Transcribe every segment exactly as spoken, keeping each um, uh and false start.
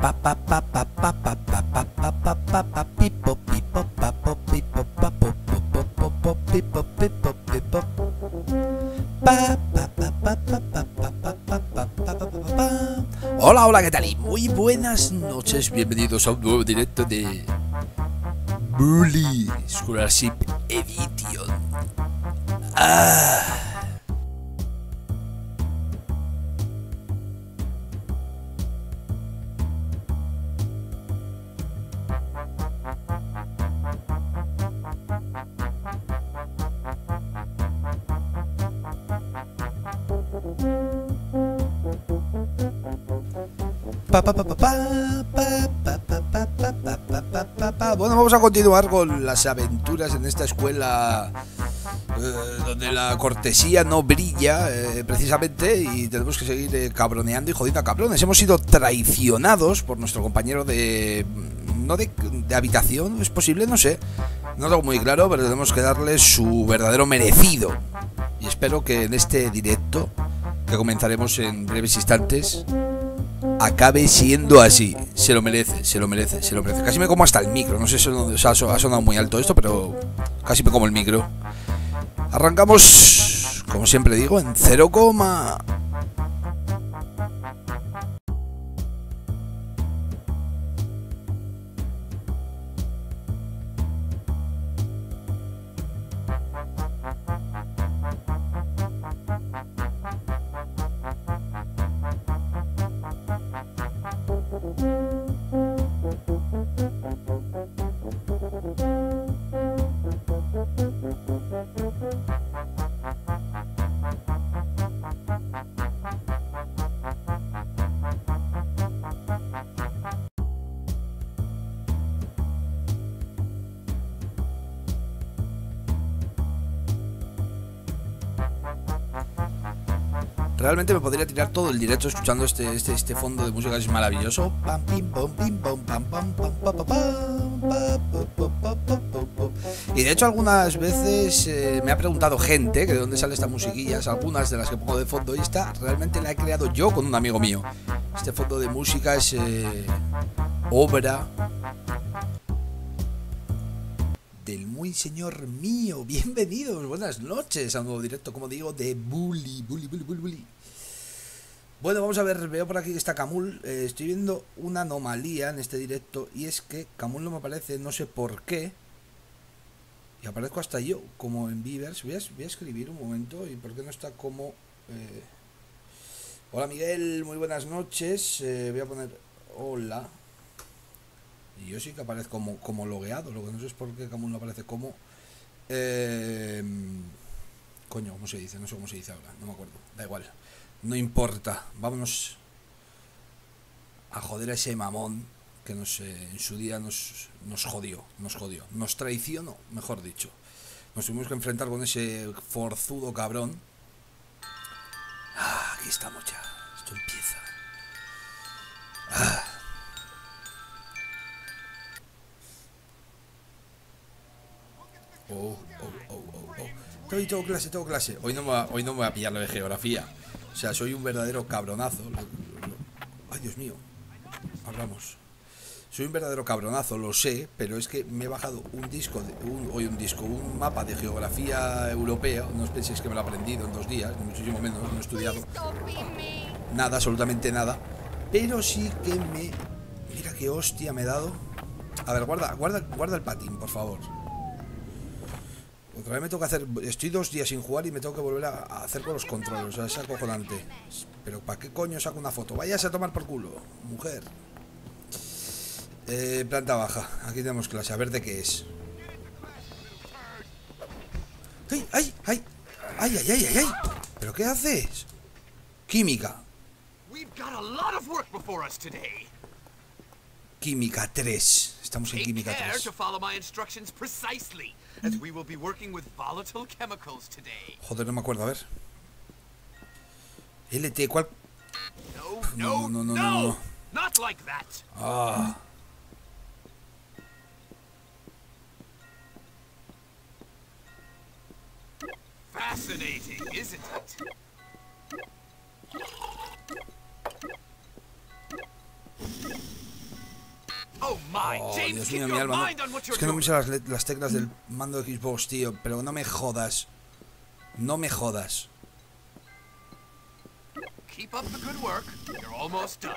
Hola, hola, ¿qué tal? Y muy buenas noches, bienvenidos a un nuevo directo de Bully Scholarship Edition. Ah. Bueno, vamos a continuar con las aventuras en esta escuela eh, donde la cortesía no brilla eh, precisamente, y tenemos que seguir eh, cabroneando y jodiendo a cabrones. Hemos sido traicionados por nuestro compañero de... no de, de habitación, ¿es posible? No sé, no lo tengo muy claro, pero tenemos que darle su verdadero merecido. Y espero que en este directo, que comenzaremos en breves instantes, acabe siendo así. Se lo merece, se lo merece, se lo merece. Casi me como hasta el micro. No sé si ha sonado muy alto esto, pero casi me como el micro. Arrancamos, como siempre digo, en cero coma. Realmente me podría tirar todo el directo escuchando este, este, este fondo de música que es maravilloso. Y de hecho algunas veces eh, me ha preguntado gente que de dónde sale esta musiquilla, algunas de las que pongo de fondo, y esta realmente la he creado yo con un amigo mío. Este fondo de música es eh, obra del muy señor mío. Bienvenidos, buenas noches a un nuevo directo, como digo, de Bully, Bully, Bully, Bully, Bully. Bueno, vamos a ver, veo por aquí que está Camul. eh, Estoy viendo una anomalía en este directo, y es que Camul no me aparece, no sé por qué. Y aparezco hasta yo, como en Beavers. Voy a, voy a escribir un momento, y por qué no está como... Eh... Hola Miguel, muy buenas noches. eh, Voy a poner hola. Y yo sí que aparezco como, como logueado. Lo que no sé es por qué Camul no aparece como... Eh... Coño, ¿cómo se dice? No sé cómo se dice ahora, no me acuerdo. Da igual, no importa. Vámonos a joder a ese mamón que nos, eh, en su día nos, nos jodió. Nos jodió, nos traicionó, mejor dicho. Nos tuvimos que enfrentar con ese forzudo cabrón. Ah, aquí estamos ya. Esto empieza. Ah. Oh, oh, oh, oh, oh. Hoy tengo clase, tengo clase. Hoy no me va, hoy no me voy a pillar lo de geografía. O sea, soy un verdadero cabronazo. Lo, lo... Ay, Dios mío. Hablamos. Soy un verdadero cabronazo, lo sé, pero es que me he bajado un disco, de, un, hoy un disco, un mapa de geografía europea. No os penséis que me lo he aprendido en dos días, ni muchísimo menos, no he estudiado nada, absolutamente nada. Pero sí que me... Mira qué hostia me he dado. A ver, guarda, guarda, guarda el patín, por favor. Otra vez me tengo que hacer... Estoy dos días sin jugar y me tengo que volver a, a hacer con los controles. O sea, es acojonante. Pero ¿para qué coño saco una foto? Váyase a tomar por culo, mujer. Eh, planta baja. Aquí tenemos clase. A ver de qué es. ¡Ay, ay, ay! ¡Ay, ay, ay, ay, ay! ¿Pero qué haces? Química. Química tres. Estamos en química tres. Joder, no me acuerdo, a ver. L T, ¿cuál? No, no, no, no, no. Ah. Fascinating, isn't it? Oh, James, Dios keep mío, mi your alma. mind on what No, you're es que no me doing. sé las, let- las teclas del mando de Xbox, tío. Pero no me jodas. No me jodas. Keep up the good work. You're almost done.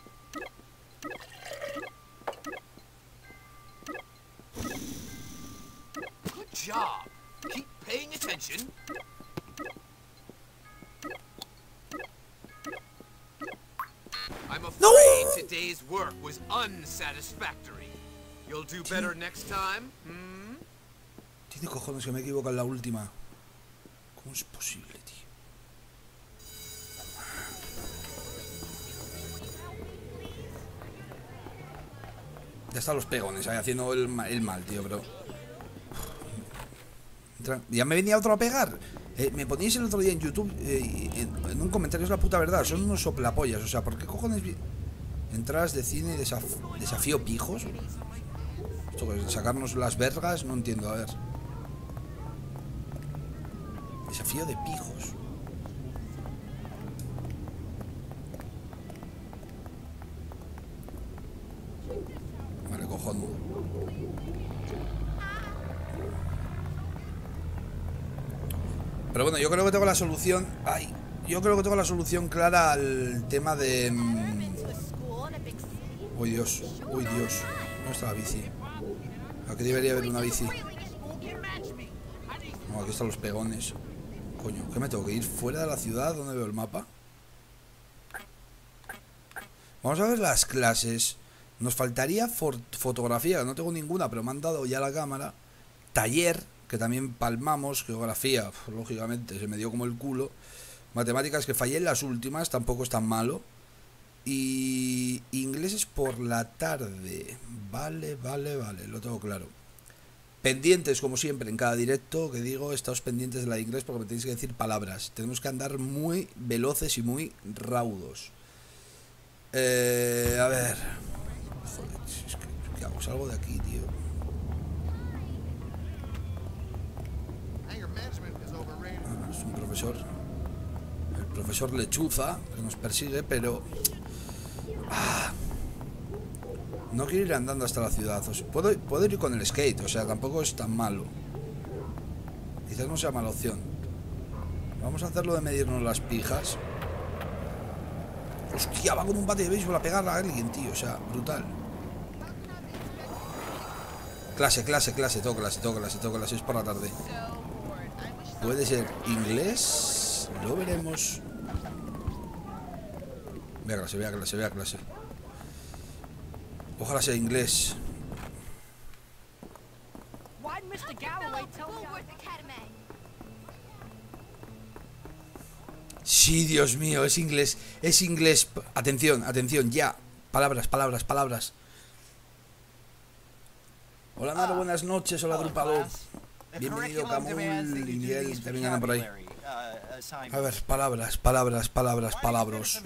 Good job. Keep paying attention. I'm afraid No! today's work was unsatisfactory. You'll do better next time, hmm? Tiene cojones que me equivoco en la última. ¿Cómo es posible, tío? Ya están los pegones ahí haciendo el, ma- el mal, tío, pero... Entra- Ya me venía otro a pegar. Eh, me poníais el otro día en YouTube, eh, en, en un comentario, es la puta verdad, son unos soplapollas. O sea, ¿por qué cojones vi- entradas de cine y desaf- desafío pijos? Esto que es sacarnos las vergas, no entiendo, a ver. Desafío de pijos. Vale, cojonudo. Pero bueno, yo creo que tengo la solución. Ay, yo creo que tengo la solución clara al tema de. mm, Uy, Dios, uy, Dios. ¿Dónde está la bici? Aquí debería haber una bici. No, aquí están los pegones. Coño, ¿qué me tengo que ir fuera de la ciudad? ¿Dónde veo el mapa? Vamos a ver las clases. Nos faltaría for- fotografía, que no tengo ninguna, pero me han dado ya la cámara. Taller, que también palmamos. Geografía, pf, lógicamente, se me dio como el culo. Matemáticas, que fallé en las últimas, tampoco es tan malo. Y inglés es por la tarde. Vale, vale, vale, lo tengo claro. Pendientes, como siempre, en cada directo que digo, estáos pendientes de la de inglés porque me tenéis que decir palabras. Tenemos que andar muy veloces y muy raudos. Eh, a ver. Joder, si es que, ¿qué hago? Salgo de aquí, tío. Ah, es un profesor. El profesor Lechuza, que nos persigue, pero... Ah, no quiero ir andando hasta la ciudad. O sea, puedo, puedo ir con el skate, o sea, tampoco es tan malo. Quizás no sea mala opción. Vamos a hacerlo de medirnos las pijas. Hostia, va con un bate de béisbol a pegar a alguien, tío. O sea, brutal. Clase, clase, clase, todo clase, todo clase, todo clase. Es por la tarde. Puede ser inglés. Lo veremos. Vea clase, vea clase, vea clase. Ojalá sea inglés. Sí, Dios mío, es inglés. Es inglés. Atención, atención, ya. Palabras, palabras, palabras. Hola, Naro, buenas noches. Hola, Drupalo. Bienvenido, Camul y Miguel. También andan por ahí. A ver, palabras, palabras, palabras, palabras.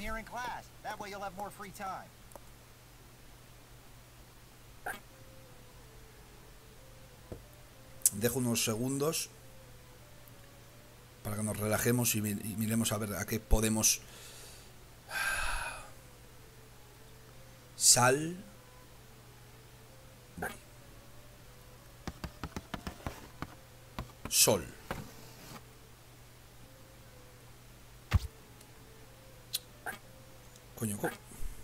Dejo unos segundos para que nos relajemos y, mi y miremos a ver a qué podemos. Sal. Vale. Sol. Coño, co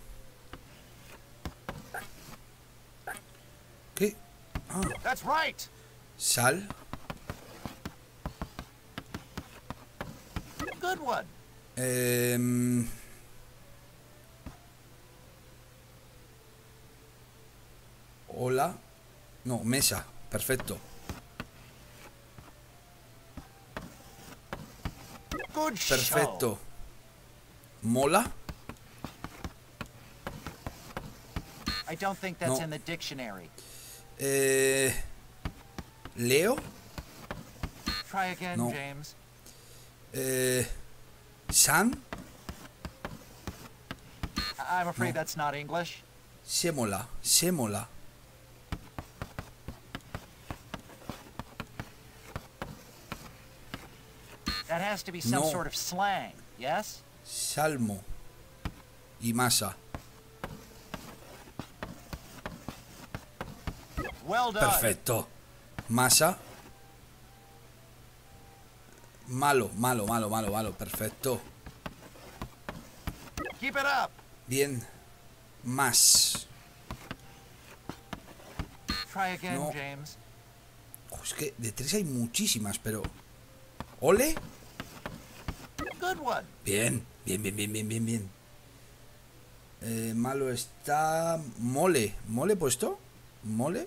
¿qué? Ah. That's right. Sal. Good one. Eh, hola. No, mesa. Perfecto. Good show. Perfecto. Mola. I don't think that's No. in the dictionary. Eh, Leo. Try again, No. James. Eh, San. I- I'm afraid No. that's not English. Sémola. Sémola. That has to be some No. sort of slang, yes? Salmo. Y masa. Well done. Perfecto. Masa. Malo, malo, malo, malo, malo. Perfecto. Keep it up. Bien. Más. Try again, No. James. Oh, es que de tres hay muchísimas, pero... ¿Ole? Good one. Bien, bien, bien, bien, bien, bien, bien. Eh, malo está... Mole. ¿Mole puesto? ¿Mole?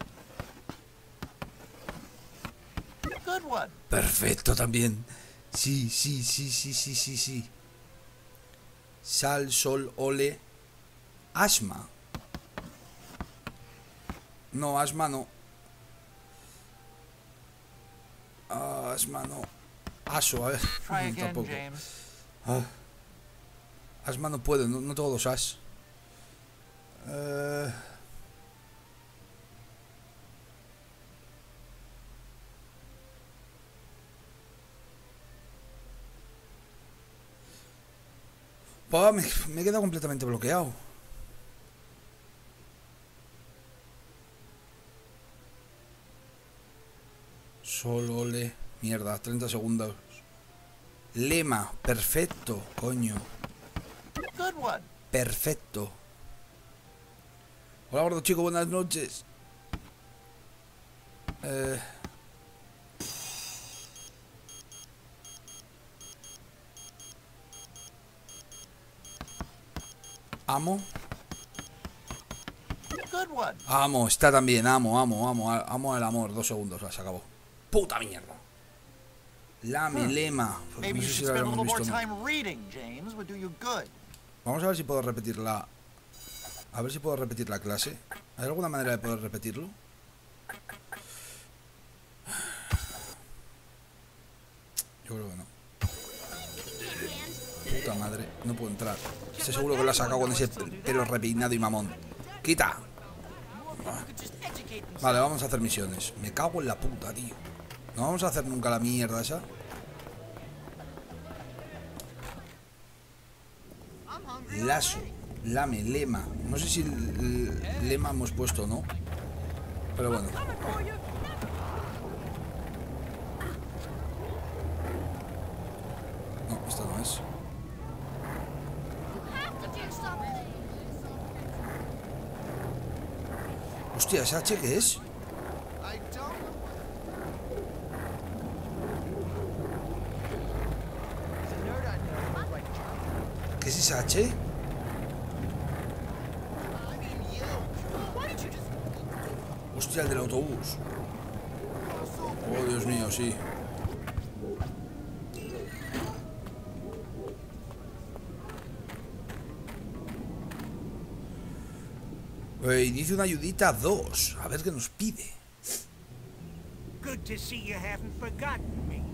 Good one. Perfecto también. Sí, sí, sí, sí, sí, sí, sí. Sal, sol, ole. Asma. No, asma no. Ah, asma no. Aso, a ver. Try No, again, tampoco. James. Ah. Asma no puedo, no, no tengo dos as. Eh... Buah, me, me he quedado completamente bloqueado. Sol, ole. Mierda, treinta segundos. Lema, perfecto, coño. Good one. Perfecto. Hola, gordo chico, buenas noches. Eh... Amo. Good one. Amo, está también, amo, amo, amo, amo el amor. Dos segundos, ya se acabó. Puta mierda. Lame, lema. Pues Maybe no you sé si should lo spend a habíamos little more visto o no. time reading, James. Would do you good. Vamos a ver si puedo repetir la... A ver si puedo repetir la clase. ¿Hay alguna manera de poder repetirlo? Yo creo que no. Puta madre, no puedo entrar. Estoy seguro que lo ha sacado con ese pelo repeinado y mamón. ¡Quita! Vale, vamos a hacer misiones. Me cago en la puta, tío. No vamos a hacer nunca la mierda esa. Lazo, lame, lema. No sé si el, el lema hemos puesto o no. Pero bueno. No, esta no es. Hostia, ¿esa H qué es? ¿Qué es esa H? Hostia, el del autobús. Oh, Dios mío, sí. Eh, dice una ayudita dos. A ver qué nos pide. Good to see you haven't forgotten me.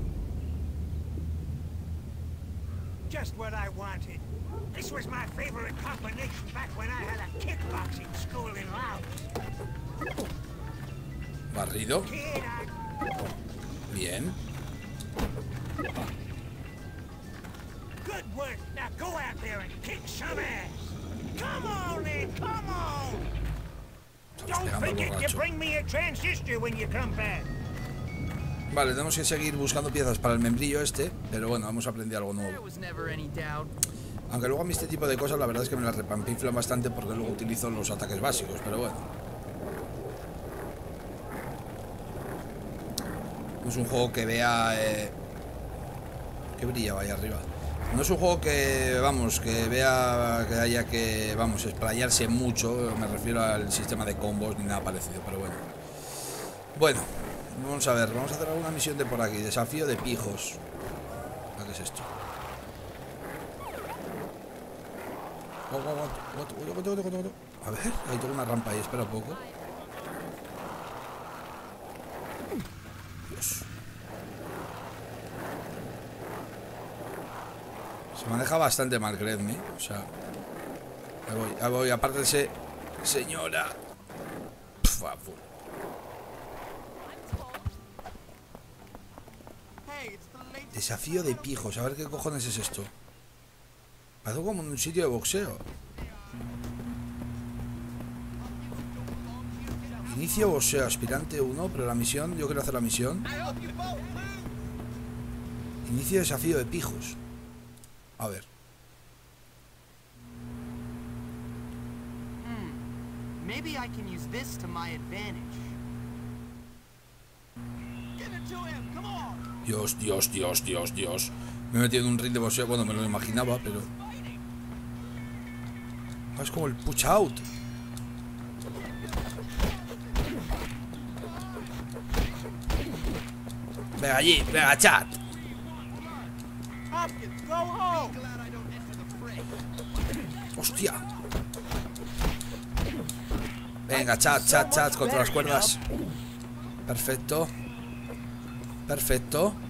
Just what I wanted. This was my favorite combination back when I had a kickboxing school in Laos. Barrido. Kid, I... Bien. Good work. Now go out there and kick some ass. Come on, then. Come on. Estamos Don't pegando al forget to borracho. bring me a transistor when you come back. Vale, tenemos que seguir buscando piezas para el membrillo este. Pero bueno, hemos aprendido algo There nuevo. was never any doubt. Aunque luego a mí este tipo de cosas la verdad es que me las repampinflan bastante porque luego utilizo los ataques básicos, pero bueno. No es un juego que vea... Eh... ¿Qué brillaba ahí arriba? No es un juego que, vamos, que vea que haya que, vamos, explayarse mucho. Me refiero al sistema de combos ni nada parecido, pero bueno. Bueno, vamos a ver, vamos a hacer alguna misión de por aquí. Desafío de pijos. ¿Qué es esto? A ver, ahí tengo una rampa ahí, espera un poco. Dios. Se maneja bastante mal, creedme. O sea, ahí voy, ahí voy, apártense, señora. Por favor. Desafío de pijos, a ver qué cojones es esto. Parece como en un sitio de boxeo. Inicio boxeo, aspirante uno, pero la misión, yo quiero hacer la misión. Inicio desafío de pijos. A ver. Hmm. Maybe I can use this to my advantage. Give it to him. Come on. Dios, Dios, Dios, Dios, Dios. Me he metido en un ring de boxeo, bueno, me lo imaginaba, pero... Es como el push out. Venga allí, venga, chat. Hopkins, go home. Hostia. Venga, chat, chat, chat, contra las cuerdas. Perfecto. Perfecto.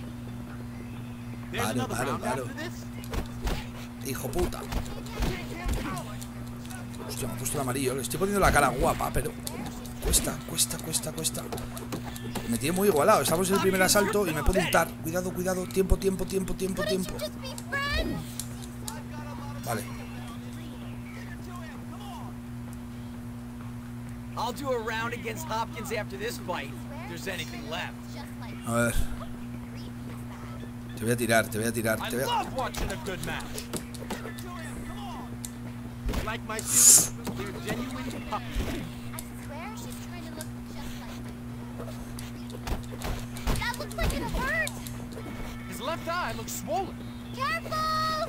Paro, paro, paro. Hijo puta. Hostia, me ha puesto el amarillo. Le estoy poniendo la cara guapa, pero... Cuesta, cuesta, cuesta, cuesta. Me tiene muy igualado. Estamos en el primer asalto y me puede untar. Cuidado, cuidado. Tiempo, tiempo, tiempo, tiempo, tiempo. Vale. I'll do a round against Hopkins after this fight, if there's anything left. A ver. Te voy a tirar, te voy a tirar, I te voy a... love watching a good match. Like my sisters, they're genuine puppies. His left eye looks swollen. Careful!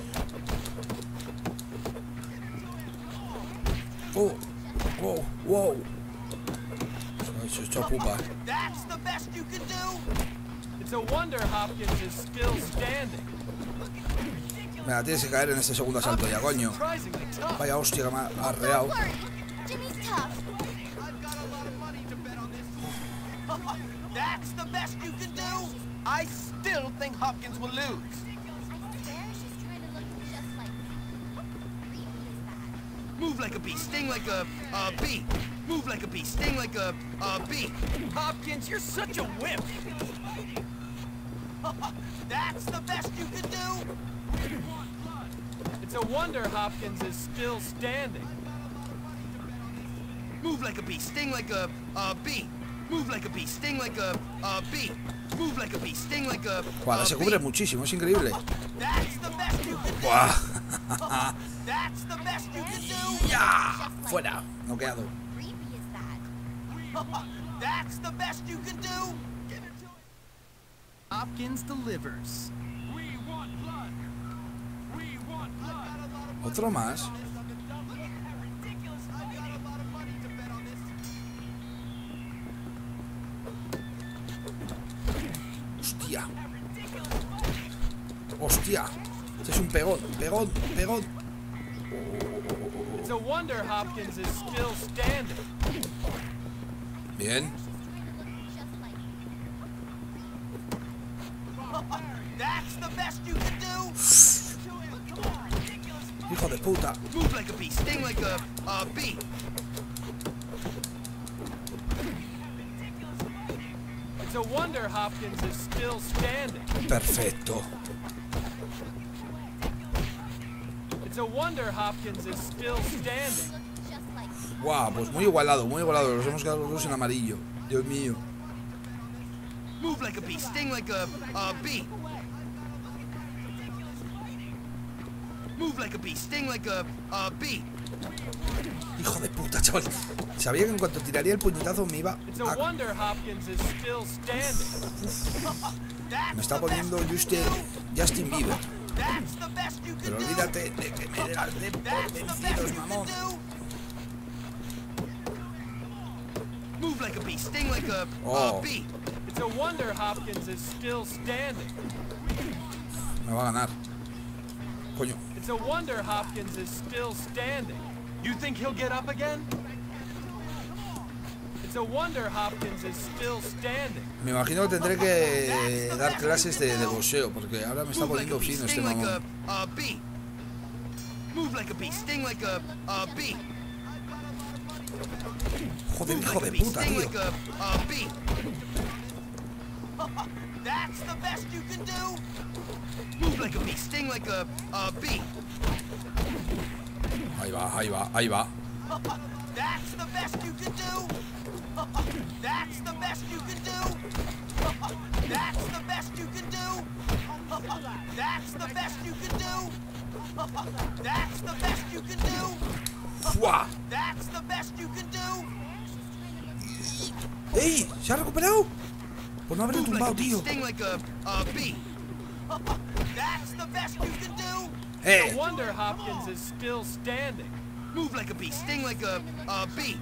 Oh, wow, wow. Se ha hecho pupa. That's the best you can do. It's a wonder Hopkins is still standing. Venga, tienes que caer en este segundo asalto ya, coño. Surprisingly tough. Vaya hostia que me ha arreado. Worry. Jimmy's tough. That's the best you can do. I still think Hopkins will lose. I swear she's trying to look just like me. Creepy is that. Move like a bee, sting like a uh, bee. Move like a bee, sting like a uh, bee. Hopkins, you're such a wimp. That's the best you can do. It's a wonder Hopkins is still standing. Move like a bee, sting like a uh, bee. Move like a bee, sting like a uh, bee. Move like a bee, sting like a Buah, uh, se bee. cubre muchísimo, es increíble. That's the best you can do. Buah. That's the best you can do. Ya. Fuera. Noqueado. Creepy is that. That's the best you can do. Give it to him. Hopkins delivers. We want blood. We want blood. Otro más. Hostia. Hostia. Este es un pegón, pegón, pegón. It's a wonder Hopkins is still standing. Bien. That's the best you can do. Hijo de puta. Move like a bee, sting like a uh, bee. It's a wonder Hopkins is still standing. Perfecto. It's a wonder Hopkins is still standing. Just like me. Guau, pues muy igualado, muy igualado. Los hemos quedado los dos en amarillo. Dios mío. Move like a bee, sting like a uh, bee. Move like a bee, sting like a uh, bee. Hijo de puta, chaval. Sabía que en cuanto tiraría el puñetazo me iba It's a a... wonder Hopkins is still standing. Me está poniendo Juste Justin Bieber. That's the best you can Pero do. olvídate de que me das de por That's the best vencidos, you can mamón. do. Move like a bee, sting like a Oh. uh, bee. It's a wonder Hopkins is still standing. Me va a ganar. Coño. It's a wonder Hopkins is still standing. You think he'll get up again? It's a wonder Hopkins is still standing. Me imagino que tendré que dar clases de, de boxeo, porque ahora me está Move like a poniendo bee, fino este sting like a mamón. uh, bee. Move like a bee, sting like a uh, bee. Joder, Move hijo like a de bee, puta, sting tío. like a uh, bee. That's the best you can do. Move like a bee, sting like a uh, bee. Ahí va, ahí va, ahí va. That's the best you can do. That's the best you can do. That's the best you can do. That's the best you can do. That's the best you can do. ¡Fua! That's the best you can do. ¡Ey! ¿Se ha recuperado? Por no haberlo Move like a tumbado, bee, tío. sting like a, a bee. That's the best you can do. ¡Eh! No wonder Hopkins is still standing. Move like a bee, sting like a, a bee.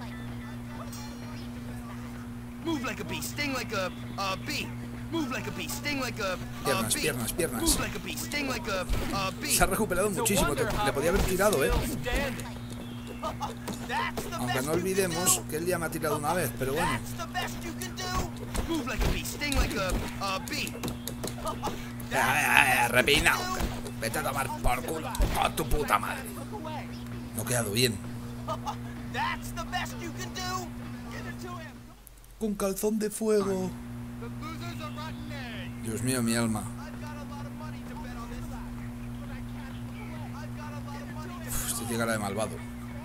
Move like a bee, sting like a, a bee. Move like a bee, sting like a, a Piernas, bee. piernas, piernas. Move like a bee, sting like a, a bee. Se ha recuperado No muchísimo. wonder Le podía haber Hopkins is tirado, eh. still standing. That's the Aunque best no you can olvidemos do. que él ya me ha tirado una vez, pero bueno. That's the best you can do. Move like a bee, sting like a, a bee. Eh, eh, eh, repeinado. Vete a tomar por culo. ¡Oh, tu puta madre! No ha quedado bien. That's the best you can do. Con calzón de fuego. The losers are rotten eggs. Dios mío, mi alma. I've got a lot of money to bet on this side, but I can't. I've got a lot of money to Uf, este tiene cara de malvado.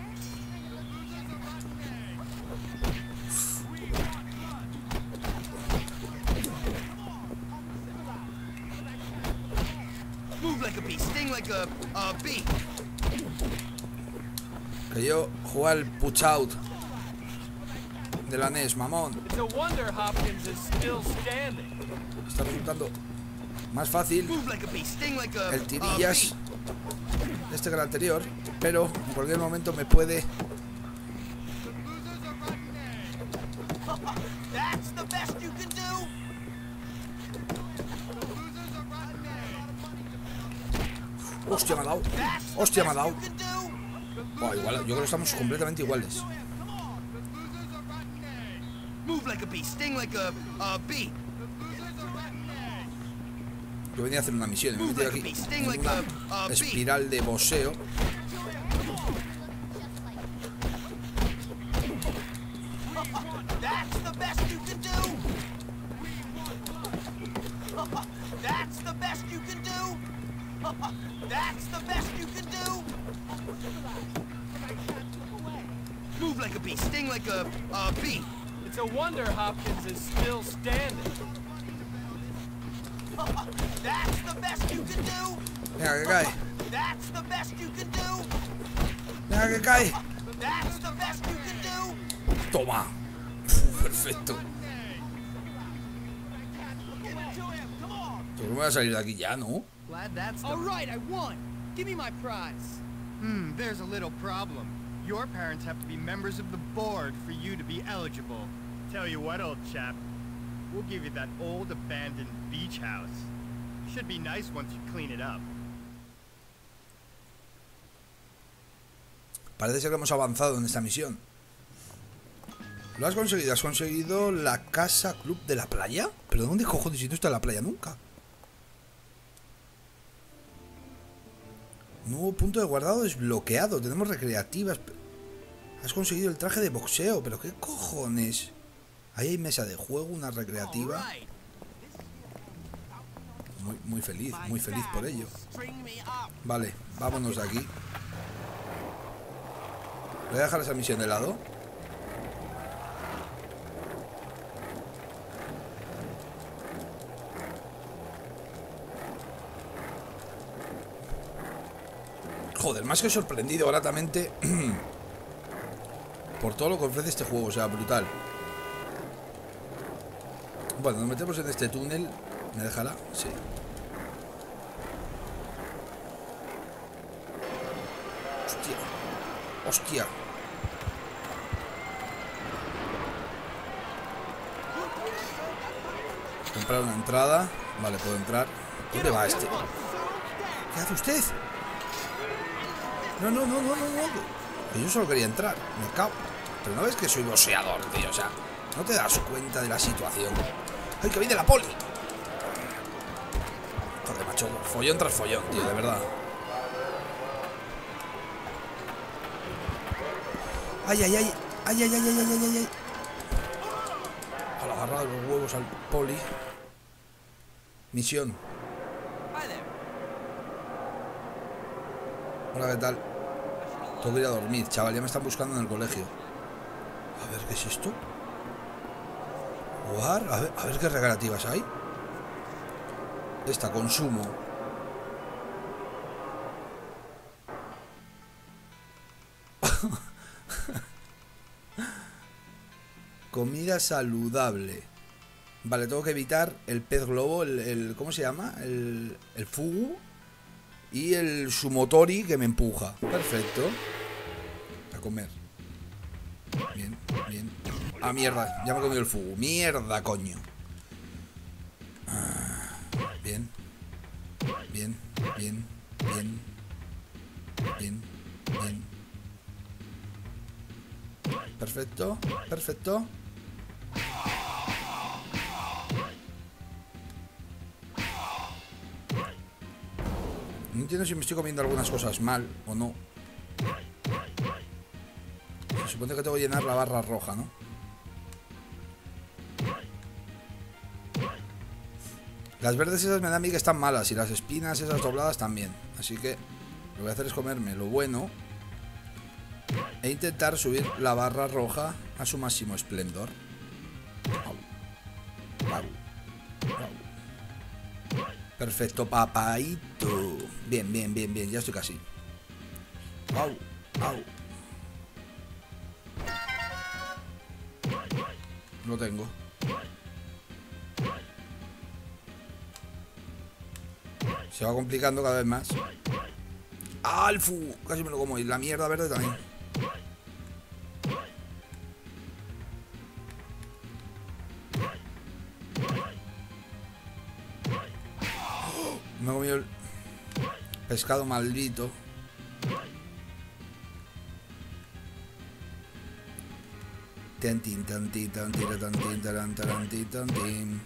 Move like a bee, sting like a, a bee. Que yo jugar el Punch Out de la N E S, mamón. It's a wonder Hopkins is still standing. Está resultando más fácil Move like a bee, sting like a, el a tirillas bee. de este que el anterior, pero en cualquier momento me puede. That's the best you can do. Hostia, me ha dado. That's the Hostia, me ha best dado. you can do. Buah, igual, yo creo que estamos completamente iguales. Move like a bee, sting like a, a bee. Yo venía a hacer una misión y me he metido aquí en una espiral de boxeo. That's the best you can do. That's the best you can do. That's the best you can do. Move like a bee, sting like a, a bee. It's a wonder Hopkins is still standing. That's the best you can do. Venga, que cae. That's the best you can do. Venga, que cae. That's the best you can do. Toma. Uf, perfecto. Yo creo que me voy a salir de aquí ya, ¿no? Glad that's All right, I won. Give me my prize. Hmm, there's a little problem. Your parents have to be members of the board for you to be eligible. Tell you what, old chap. We'll give you that old abandoned beach house. Should be nice once you clean it up. Parece ser que hemos avanzado en esta misión. ¿Lo has conseguido? ¿Has conseguido la casa club de la playa? ¿Pero dónde cojones si no está en la playa nunca? Nuevo punto de guardado desbloqueado. Tenemos recreativas. Has conseguido el traje de boxeo. ¿Pero qué cojones? Ahí hay mesa de juego, una recreativa. Muy, muy feliz, muy feliz por ello. Vale, vámonos de aquí. Voy a dejar esa misión de lado. Joder, más que sorprendido gratamente por todo lo que ofrece este juego, o sea, brutal. Bueno, nos metemos en este túnel. ¿Me dejará? Sí. Hostia. Hostia. Comprar una entrada. Vale, puedo entrar. ¿Dónde va este? ¿Qué hace usted? No, no, no, no, no, no. Yo solo quería entrar. Me cago. Pero no ves que soy boxeador, tío. O sea, no te das cuenta de la situación. ¡Ay, que viene la poli! Joder, macho. Follón tras follón, tío, de verdad. ¡Ay, ay, ay! ¡Ay, ay, ay, ay, ay, ay, ay! Al agarrado los huevos al poli. Misión. Hola, ¿qué tal? Tengo que ir a dormir, chaval. Ya me están buscando en el colegio. A ver, ¿qué es esto? Jugar, a ver, a ver qué recreativas hay. Esta, consumo. Comida saludable. Vale, tengo que evitar el pez globo, el, el ¿cómo se llama? El, el fugu y el sumotori que me empuja. Perfecto. A comer. Bien, bien. Ah, mierda, ya me he comido el fugu. Mierda, coño. Ah, bien. Bien, bien, bien. Bien, bien. Perfecto, perfecto. No entiendo si me estoy comiendo algunas cosas mal o no. Se supone que tengo que llenar la barra roja, ¿no? Las verdes esas me dan a mí que están malas y las espinas esas dobladas también. Así que lo que voy a hacer es comerme lo bueno e intentar subir la barra roja a su máximo esplendor. Au. Au. Au. Perfecto, papaito. Bien, bien, bien, bien, ya estoy casi. Au, au. Lo tengo. Se va complicando cada vez más. ¡Ah, el fu! Casi me lo como. Y la mierda verde también. Me he comido el pescado maldito. Tantín, tantín, tantín, tantín, tantín, tantín, tantín.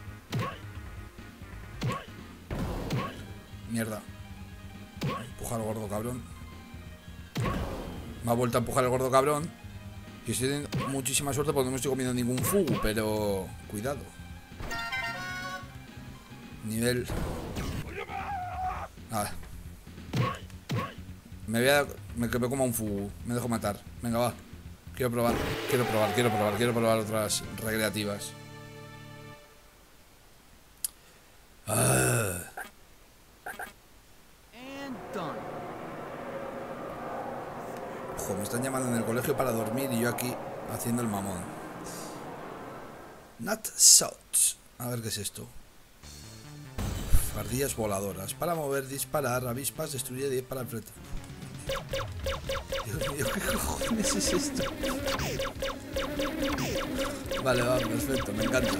Mierda. Empujar al gordo cabrón. Me ha vuelto a empujar el gordo cabrón. Y estoy teniendo muchísima suerte porque no me estoy comiendo ningún fugu, pero cuidado. Nivel. Nada. Me voy a. Me, me como un fugu. Me dejo matar. Venga, va. Quiero probar. Quiero probar, quiero probar, quiero probar otras recreativas. Ah. Ojo, me están llamando en el colegio para dormir y yo aquí haciendo el mamón. Nut shots. A ver qué es esto. Ardillas voladoras. Para mover, disparar, avispas, destruye diez para el frente. Dios mío, ¿qué cojones es esto? Vale, va, perfecto, me encanta.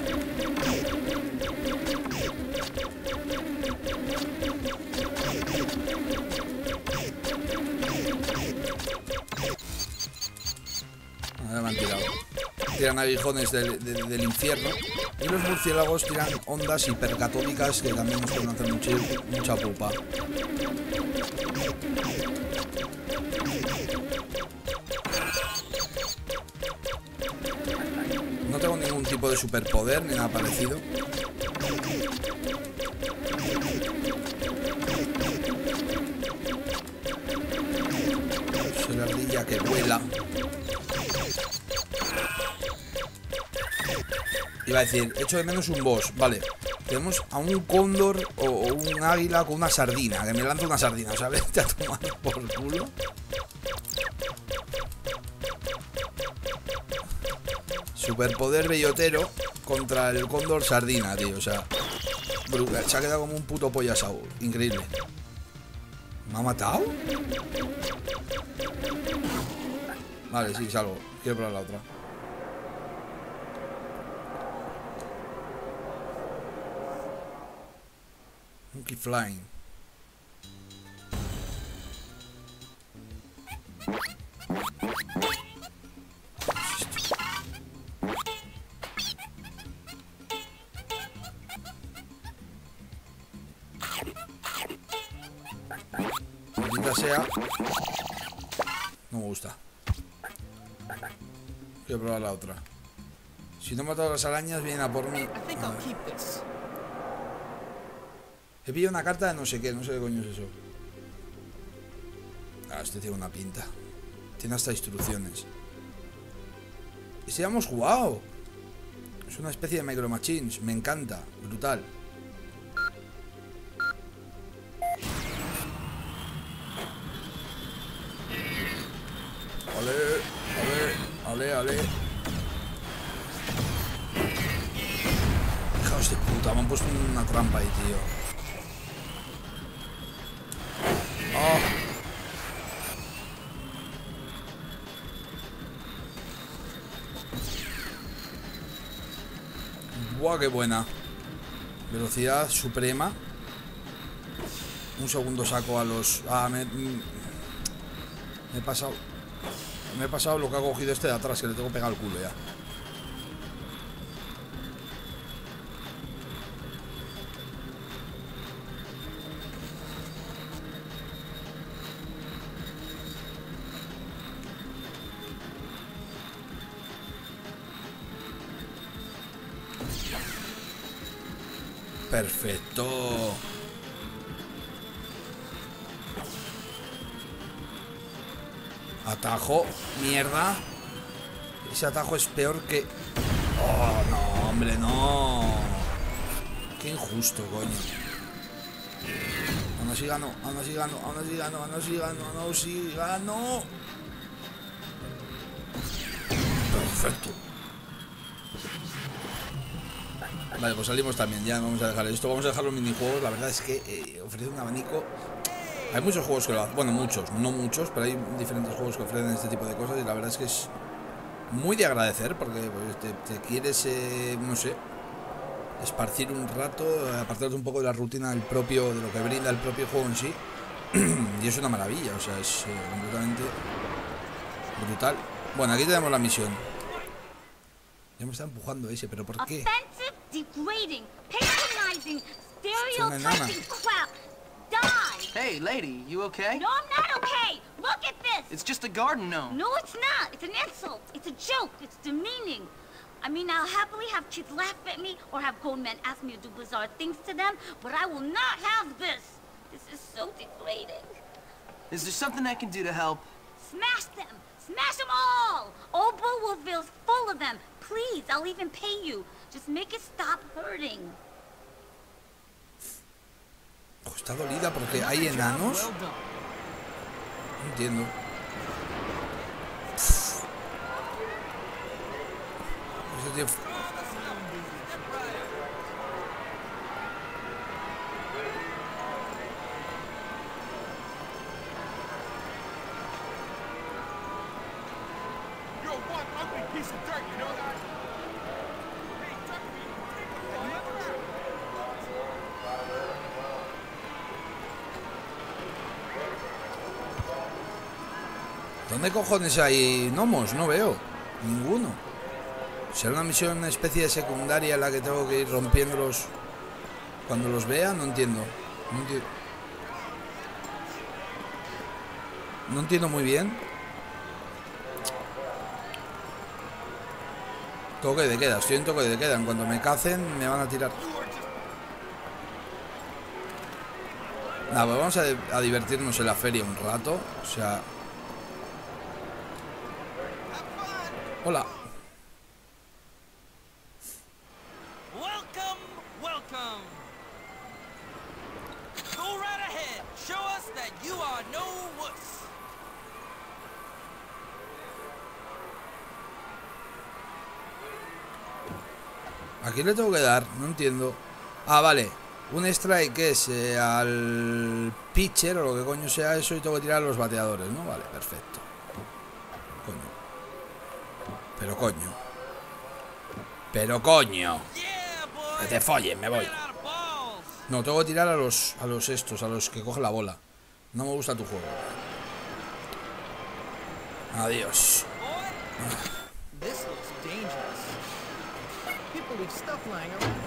Ahora me han tirado. Tiran aguijones del, del, del infierno. Y los murciélagos tiran ondas hipercatólicas que también nos pueden hacer mucha, mucha pupa. No tengo ningún tipo de superpoder ni nada parecido. Soy la ardilla que vuela. Iba a decir, echo de menos un boss. Vale, tenemos a un cóndor o, o un águila con una sardina. Que me lanza una sardina, ¿sabes? Te ha tomado por culo. Superpoder bellotero contra el cóndor sardina, tío. O sea, brutal. Se ha quedado como un puto pollo asado. Increíble. ¿Me ha matado? Vale, sí, salgo. Quiero probar la otra. Monkey Flying. Maldita sea. No me gusta. Quiero probar la otra. Si no he matado a las arañas, vienen a por mí. He pillado una carta de no sé qué, no sé qué coño es eso. Ah, este tiene una pinta. Tiene hasta instrucciones. Ese ya hemos jugado. Es una especie de Micro Machines. Me encanta. Brutal. Ale, ale, ale, ale. Hijos de puta, me han puesto una trampa ahí, tío. Oh. Buah, qué buena. Velocidad suprema. Un segundo saco a los... Ah, me... Me he pasado... Me he pasado lo que ha cogido este de atrás, que le tengo pegado el culo ya. Perfecto. Atajo, mierda. Ese atajo es peor que... Oh, no, hombre, no. Qué injusto, coño. Aún así gano, aún así gano, aún así gano, aún así gano, aún así gano. Perfecto. Vale, pues salimos también, ya vamos a dejar esto. Vamos a dejar los minijuegos, la verdad es que eh, ofrece un abanico. Hay muchos juegos que lo hacen, bueno, muchos, no muchos, pero hay diferentes juegos que ofrecen este tipo de cosas y la verdad es que es muy de agradecer porque pues, te, te quieres, eh, no sé, esparcir un rato, apartarte un poco de la rutina del propio, de lo que brinda el propio juego en sí. Y es una maravilla, o sea, es eh, completamente brutal. Bueno, aquí tenemos la misión. Ya me está empujando ese, pero ¿por qué? Offensive, degrading, patronizing, stereotyping crap. Die! Hey, lady, you okay? No, I'm not okay. Look at this. It's just a garden gnome. No, it's not. It's an insult. It's a joke. It's demeaning. I mean, I'll happily have kids laugh at me or have grown men ask me to do bizarre things to them, but I will not have this. This is so degrading. Is there something I can do to help? Smash them. Smash them all. Old Bullwillville's full of them. Please, I'll even pay you. Just make it stop hurting. Oh, está dolida porque hay enanos. No entiendo. Uf. Ese tío... ¿Dónde cojones hay gnomos? No veo ninguno. ¿Será una misión, una especie de secundaria en la que tengo que ir rompiéndolos cuando los vea? No entiendo. No entiendo, no entiendo muy bien. Toque de queda, estoy en toque de queda. En cuanto me cacen me van a tirar. Nada, pues vamos a, a divertirnos en la feria un rato. O sea... Hola. Welcome, welcome. Go right ahead. Show us that you are no wuss. ¿A quién le tengo que dar? No entiendo. Ah, vale. Un strike es eh, al pitcher o lo que coño sea eso y tengo que tirar a los bateadores, ¿no? Vale, perfecto. Coño. Pero coño. Pero coño. Que te follen, me voy. No, tengo que tirar a los a los estos, a los que cogen la bola. No me gusta tu juego. Adiós. This looks dangerous. People leave stuff lying around.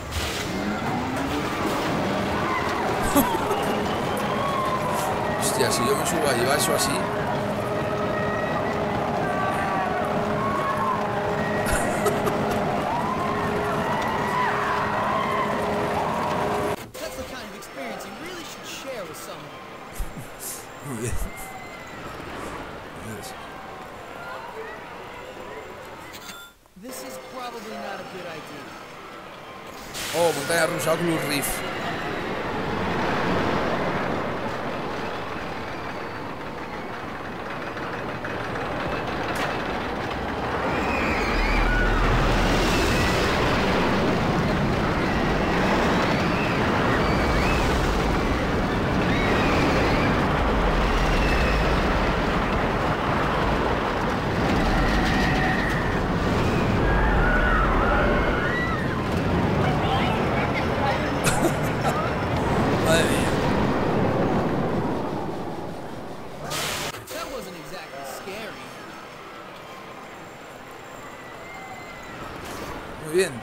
Hostia, si yo me subo a llevar eso así. That's the kind of experience you really should share with someone. Muy bien. This is probably not a good idea. Oh, montaña rusa, Oculus Rift. Muy bien.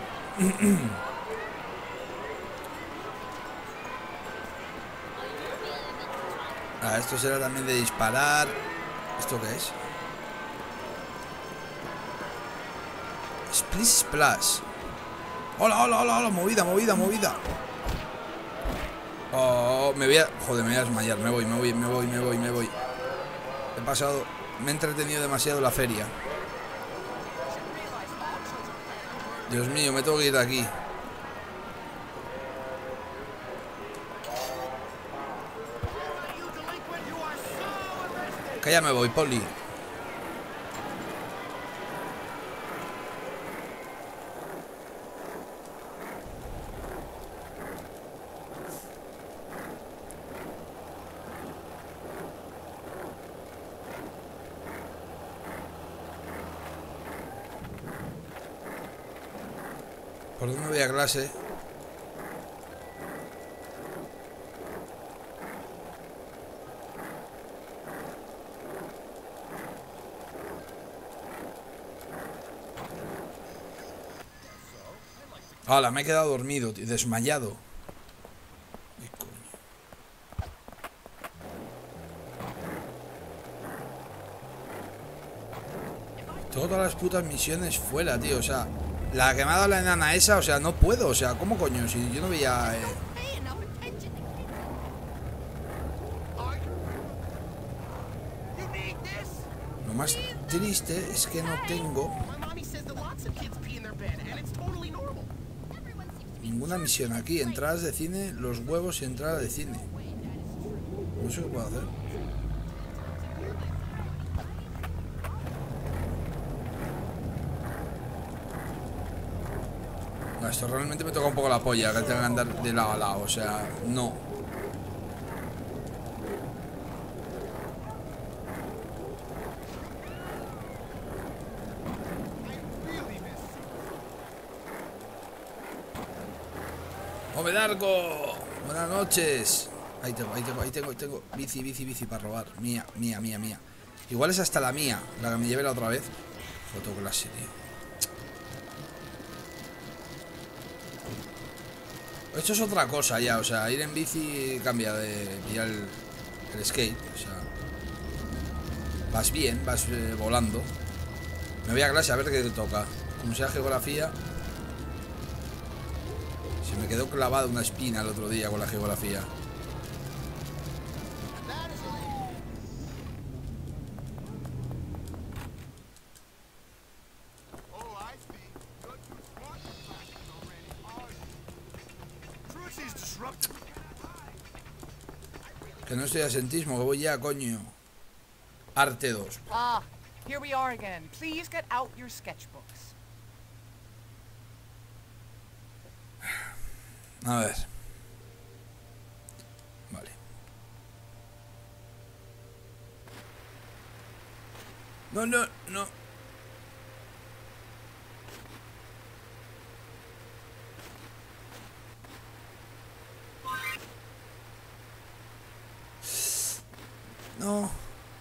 Ah, esto será también de disparar. ¿Esto qué es? Split Splash. Hola, hola, hola, hola. Movida, movida, movida. Oh, me voy a... Joder, me voy a desmayar. Me voy, me voy, me voy, me voy, me voy. He pasado... Me he entretenido demasiado la feria. Dios mío, me tengo que ir de aquí. Que ya me voy, Poli. ¿Por dónde voy a clase? Hala, me he quedado dormido, tío, desmayado. ¿Qué coño? Todas las putas misiones fuera, tío, o sea... La que me ha dado la enana esa, o sea, no puedo, o sea, ¿cómo coño? Si yo no veía... Eh... Lo más triste es que no tengo... Ninguna misión aquí, entradas de cine, los huevos y entrada de cine. No sé qué puedo hacer. Esto realmente me toca un poco la polla, que tenga que andar de lado a lado, o sea, no. ¡Hombre Darko! Buenas noches. Ahí tengo, ahí tengo, ahí tengo, tengo bici, bici, bici para robar. Mía, mía, mía, mía. Igual es hasta la mía, la que me lleve la otra vez. Fotoclase, tío. Esto es otra cosa ya, o sea, ir en bici cambia de pillar el, el skate, o sea, vas bien, vas eh, volando. Me voy a clase a ver qué te toca. Como sea geografía. Se me quedó clavada una espina el otro día con la geografía. Que no estoy asentismo, que voy ya, coño. Arte dos. Ah, here we are again. Please get out your sketchbooks. A ver. Vale. No, no, no. No.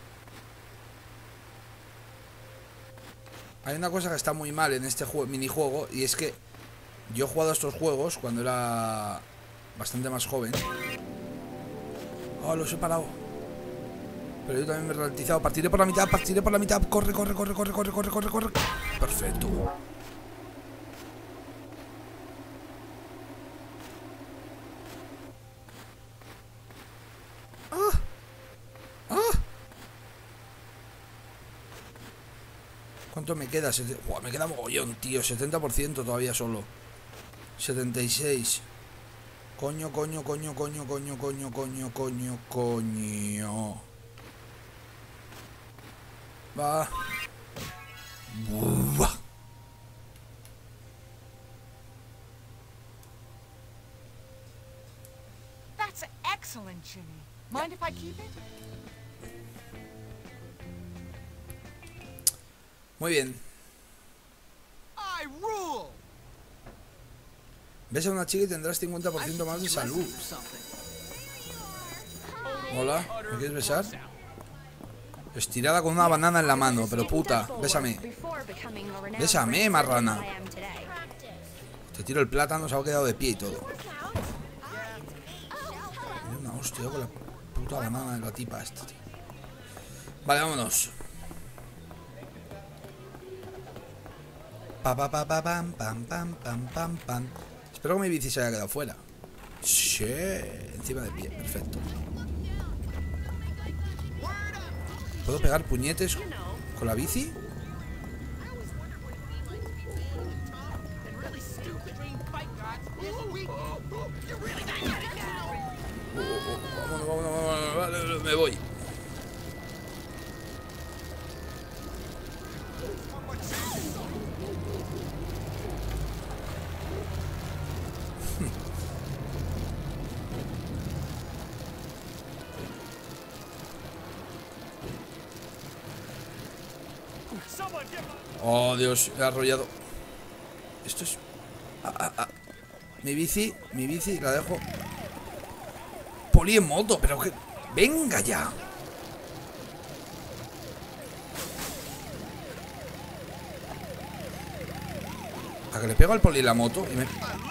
Hay una cosa que está muy mal en este juego, minijuego, y es que yo he jugado a estos juegos cuando era bastante más joven. Oh, los he parado. Pero yo también me he ralentizado. Partiré por la mitad, partiré por la mitad. Corre, corre, corre, corre, corre, corre, corre, corre. Perfecto. ¿Cuánto me queda? Sete... Buah, me queda mogollón, tío. setenta por ciento todavía solo. setenta y seis. Coño, coño, coño, coño, coño, coño, coño, coño, coño. Va. Buah. That's excellent, Jimmy. Mind if I keep it? Muy bien. I rule. Ves a una chica y tendrás cincuenta por ciento más de salud. Hola, ¿me quieres besar? Estirada con una banana en la mano, pero puta, bésame. Bésame, marrana. Te tiro el plátano, se ha quedado de pie y todo. Mira una hostia con la puta banana de la tipa esta, tío. Vale, vámonos. Pa pa pa pa pam pam pam pam pam pam. Espero que mi bici se haya quedado fuera. Sí, encima de pie, perfecto. ¿Puedo pegar puñetes con la bici? Vámonos, vámonos, vámonos, vale, me voy. Oh, Dios, he arrollado. Esto es... Ah, ah, ah. Mi bici, mi bici, la dejo. Poli en moto, pero que... ¡Venga ya! A que le pego al poli en la moto y me...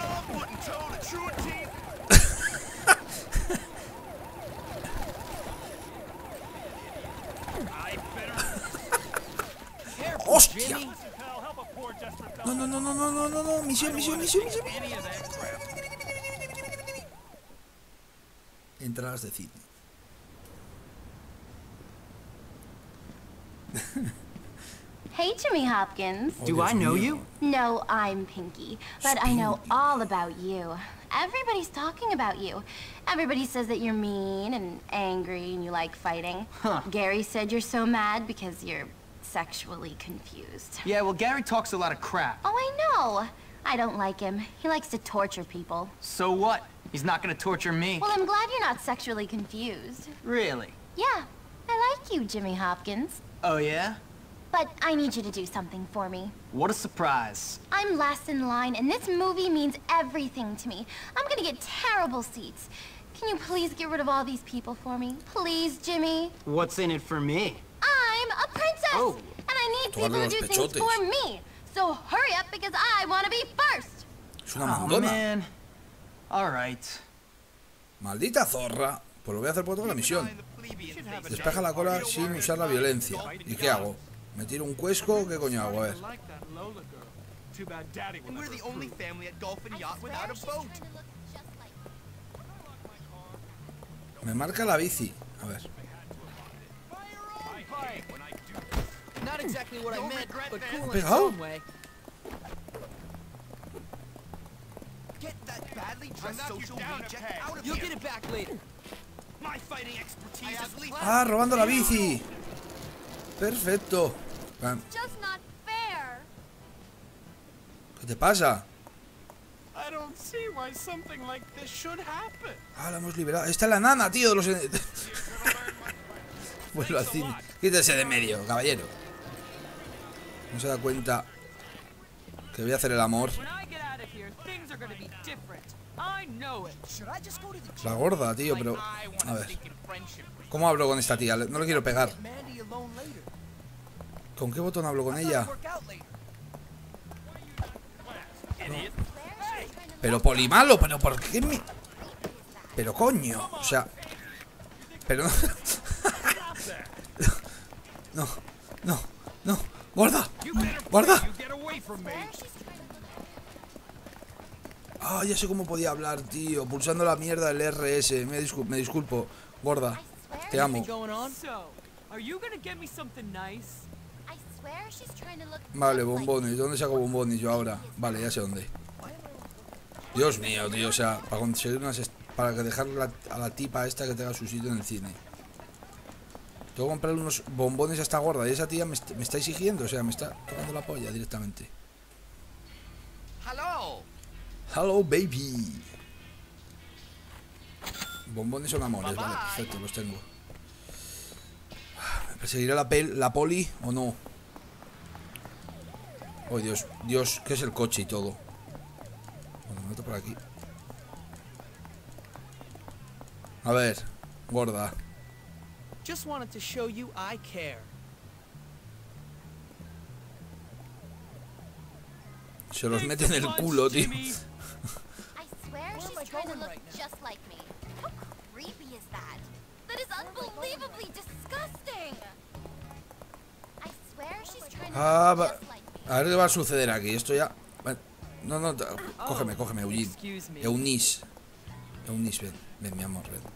¡Hostia! No, no, no, no, no, no, no, no, misión, misión, misión, misión. Entradas de cine. Hey, Jimmy Hopkins. Oh, Do I know mío. you? No, I'm Pinky, but I know all about you. Everybody's talking about you. Everybody says that you're mean and angry and you like fighting. Huh. Gary said you're so mad because you're sexually confused. Yeah, well, Gary talks a lot of crap. Oh, I know. I don't like him. He likes to torture people. So what? He's not gonna torture me. Well, I'm glad you're not sexually confused. Really? Yeah, I like you, Jimmy Hopkins. Oh, yeah? But I need you to do something for me. What a surprise. I'm last in line, and this movie means everything to me. I'm gonna get terrible seats. Can you please get rid of all these people for me? Please, Jimmy? What's in it for me? I'm a princess! Oh. And I need people to do things pechotes. for me. So hurry up, because I want to be first. Es una Oh, mandona. man. All right. Maldita zorra. Pues lo voy a hacer por toda la misión. Despeja la cola sin usar la violencia. ¿Y qué hago? ¿Me tiro un cuesco? ¿Qué coño hago? A ver. And we're the only family at Golf and Yacht without a boat. Me marca la bici. A ver. Not exactly what I meant, but cool in its Pegado. own way. Get that badly dressed social reject out of You'll here. get it back later. My fighting expertise is legal. ¡Ah! ¡Robando la bici! Perfecto. Ah, Just not fair. ¿qué te pasa? I don't see why something like this should happen. Ah, la hemos liberado. Esta es la nana, tío, de los... Vuelvo al cine. Quítese de medio, caballero. No se da cuenta que voy a hacer el amor. When I get out of here, things are gonna be different. I know it. Should I just go to the La gorda, tío, pero... A ver. ¿Cómo hablo con esta tía? No le quiero pegar. Mandy alone later? ¿Con qué botón hablo con ella? Work out later. Pero polimalo, pero ¿por qué me...? Pero coño, o sea... Pero no... No, no, no. ¡Gorda! ¡Gorda! Ah, ya sé cómo podía hablar, tío. Pulsando la mierda del R S. Me, discul me disculpo. Gorda, te amo. So, are you gonna get me something nice? Vale, bombones. ¿Dónde saco bombones yo ahora? Vale, ya sé dónde. Dios mío, tío. O sea, para conseguir unas... est- Para que dejar la- a la tipa esta que tenga su sitio en el cine. Tengo que comprarle unos bombones a esta gorda. Y esa tía me, est- me está exigiendo. O sea, me está tocando la polla directamente. Hello. Hello, baby. Bombones son amores. Vale, perfecto, los tengo. ¿Me perseguirá la, pel la poli o no? Oh, Dios. Dios, ¿qué es el coche y todo? Bueno, me meto por aquí. A ver, gorda. Just wanted to show you I care. Se los mete en el culo, tío. I swear she's trying to look just like me. How creepy is that? That is unbelievably disgusting. I swear she's trying to Ah, look va. just like me. A ver qué va a suceder aquí. Esto ya... No, no, cógeme, cógeme, Eugene. Eunice. Eunice, ven. Ven, mi amor, ven.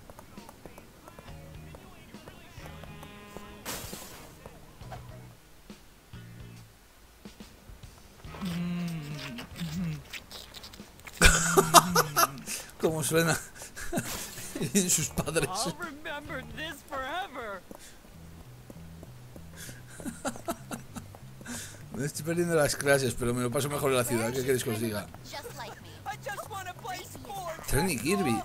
¿Cómo suena? En sus padres. I'll remember this forever. Me estoy perdiendo las clases, pero me lo paso mejor en la ciudad. ¿Qué queréis que os diga? I just want to play sports. Tren y Kirby.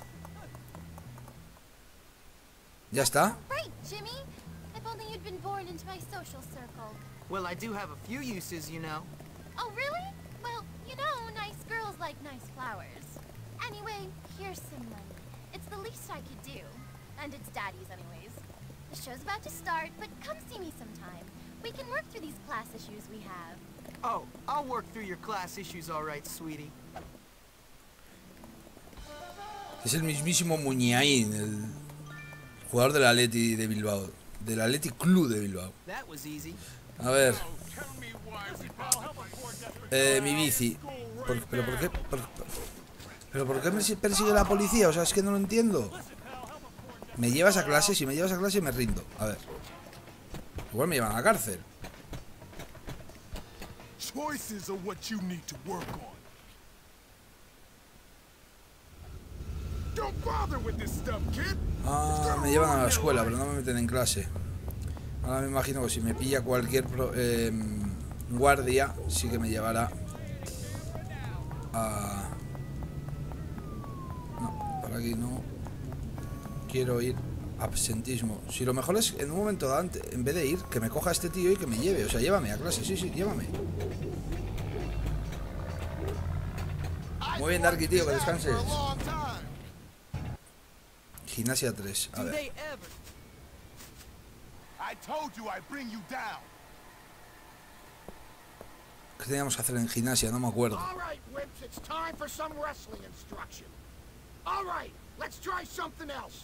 ¿Ya está? Right, Jimmy. If only you'd been born into my social circle. Well, I do have a few uses, you know. Oh, really? Well, you know, nice girls like nice flowers. Anyway, here's some money. It's the least I could do. And it's Daddy's anyways. The show's about to start, but come see me sometime. We can work through these class issues we have. Oh, I'll work through your class issues all right, sweetie. Es el mismísimo Muñain, el jugador del Atleti de Bilbao. Del Athletic Club de Bilbao. That was easy. A ver. Eh, mi bici. ¿Por, ¿Pero por qué? Por, por- ¿Pero por qué me persigue la policía? O sea, es que no lo entiendo. Me llevas a clase, si me llevas a clase me rindo. A ver. Igual me llevan a la cárcel. Choices are what you need to work on. Don't bother with this stuff, kid. Ah, me llevan a la escuela, pero no me meten en clase. Ahora me imagino que si me pilla cualquier pro- eh, guardia, sí que me llevará a... No, por aquí no. Quiero ir. Absentismo. Si lo mejor es en un momento dado, en vez de ir, que me coja este tío y que me lleve. O sea, llévame a clase, sí, sí, llévame. Muy bien, Darky, tío, que descanses. Gimnasia tres, a ver. I told you I'd bring you down. ¿Qué teníamos que hacer en gimnasia? No me acuerdo. All right, wimps, it's time for some wrestling instruction. All right, let's try something else.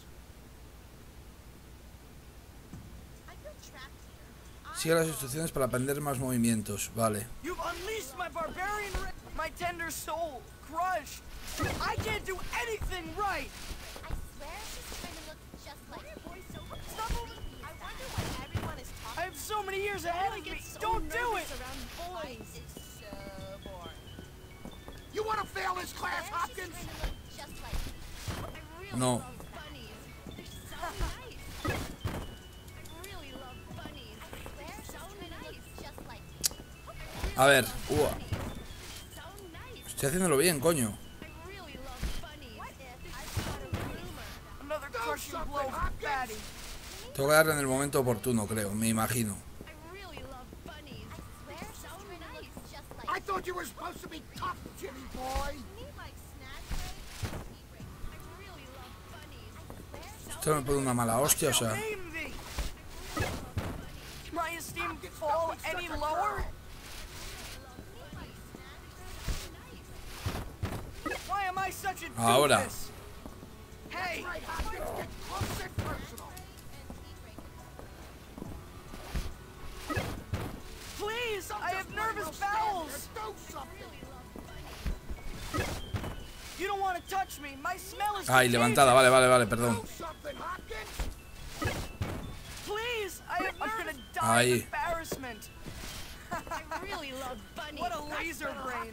Sigue las instrucciones para aprender más movimientos. Vale. You've unleashed my barbarian, ra- my tender soul, crushed. I can't do anything right. I swear she's trying to look just like me. Stop moving. I wonder why everyone is talking. I have so many years ahead of me. Don't do it. Boys. It's so boring. You want to fail this class, Hopkins? Just like me. I really No. love bunnies. They're so nice. I really love bunnies. I swear she's trying to look just like me. A ver. Ua. Estoy haciéndolo bien, coño. Another crushing blow for Fatty. Tengo que darle en el momento oportuno, creo. Me imagino. I thought you were supposed to be tough, Jimmy boy. Esto me pone una mala hostia, o sea. Name thee. My esteem fall any lower? Why am I such a Ahora. doofus? Hey! Right, Hopkins, get close and personal. Please, I have nervous bowels. Do something. You don't want to touch me. My smell is Ay, levantada, vale, vale, vale, perdón. Do something, Hopkins. Please, I have I'm gonna die Ahí. of embarrassment. I really love bunnies. What a laser brain.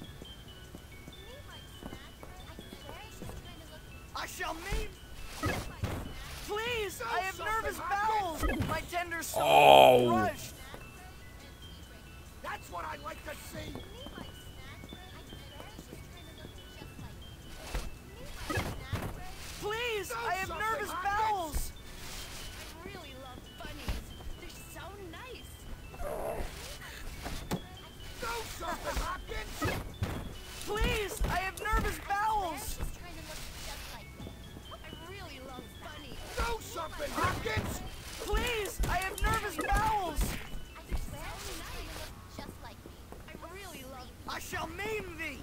I shall meet. Please, I have nervous bowels. My tender soul Oh. crushed. That's what I'd like to see. Please, I have nervous bowels. I really love bunnies. They're so nice. Do something, Hopkins! Please, I have nervous bowels. I really love bunnies. Do something, Hopkins! Please, I have nervous bowels. I really love. I shall maim thee.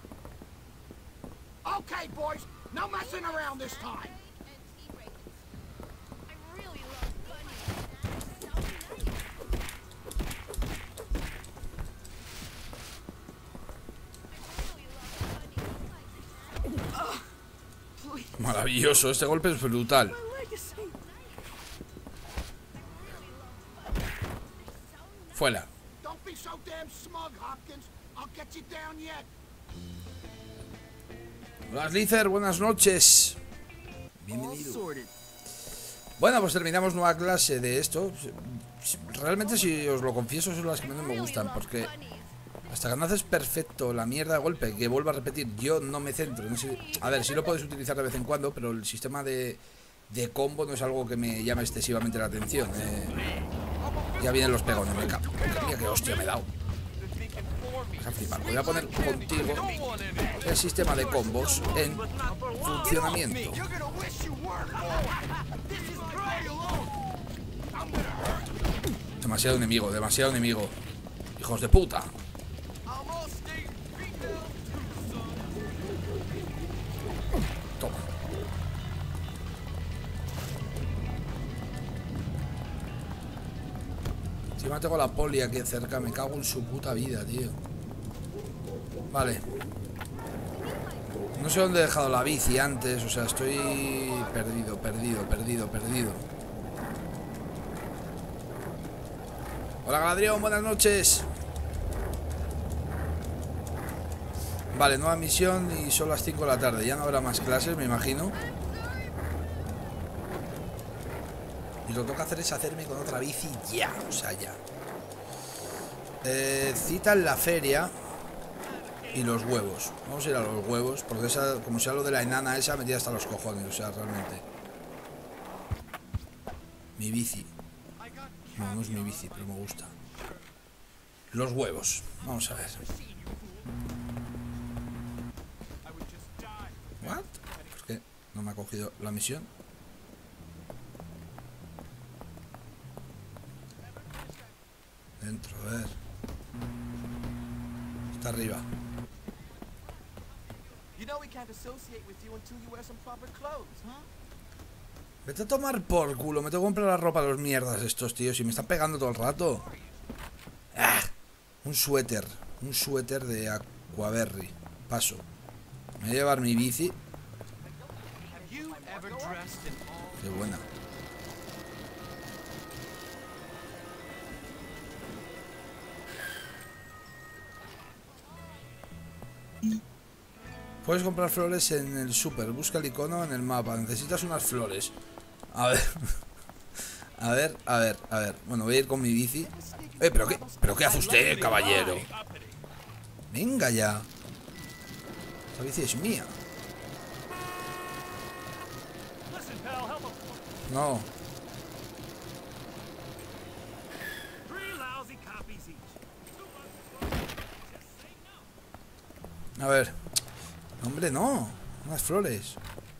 Okay, boys, no messing around this time. I really love bunnies. They're so nice. Maravilloso, este golpe es brutal. Fuera. Don't be so damn smug, Hopkins. I'll get you down yet. Hola, Slither, buenas noches. Bienvenido. Bueno, pues terminamos nueva clase de esto. Realmente, si os lo confieso, son las que menos me gustan, porque hasta que no haces perfecto la mierda de golpe, que vuelvo a repetir, yo no me centro. No sé, a ver, sí lo puedes utilizar de vez en cuando, pero el sistema de, de combo no es algo que me llame excesivamente la atención. Eh, ya vienen los pegones, me cago. Mira qué hostia me he dado. Vas a flipar. Voy a poner contigo el sistema de combos en funcionamiento. Demasiado enemigo, demasiado enemigo. Hijos de puta. Toma. Encima tengo la poli aquí cerca. Me cago en su puta vida, tío. Vale. No sé dónde he dejado la bici antes. O sea, estoy perdido, perdido, perdido, perdido. Hola, Galadrión, buenas noches. Vale, nueva misión y son las cinco de la tarde. Ya no habrá más clases, me imagino. Y lo que toca hacer es hacerme con otra bici ya. O sea, ya. Eh, cita en la feria. Y los huevos. Vamos a ir a los huevos. Porque esa, como sea lo de la enana esa, me tira hasta los cojones. O sea, realmente. Mi bici. No, no es mi bici, pero me gusta. Los huevos. Vamos a ver. ¿What? ¿Por qué no me ha cogido la misión? Dentro, a ver. Está arriba. You know we can't associate with you until you wear some proper clothes, huh? Vete a tomar por culo. Me tengo que comprar la ropa de los mierdas estos tíos. Y me están pegando todo el rato. ¡Ah! Un suéter. Un suéter de Aquaberry. Paso. Me voy a llevar mi bici. Qué buena. Puedes comprar flores en el super. Busca el icono en el mapa. Necesitas unas flores. A ver. A ver, a ver, a ver. Bueno, voy a ir con mi bici. Eh, ¿pero qué? ¿Pero qué hace usted, caballero? Venga ya. Esta bici es mía. No. A ver. Hombre, no. Unas flores.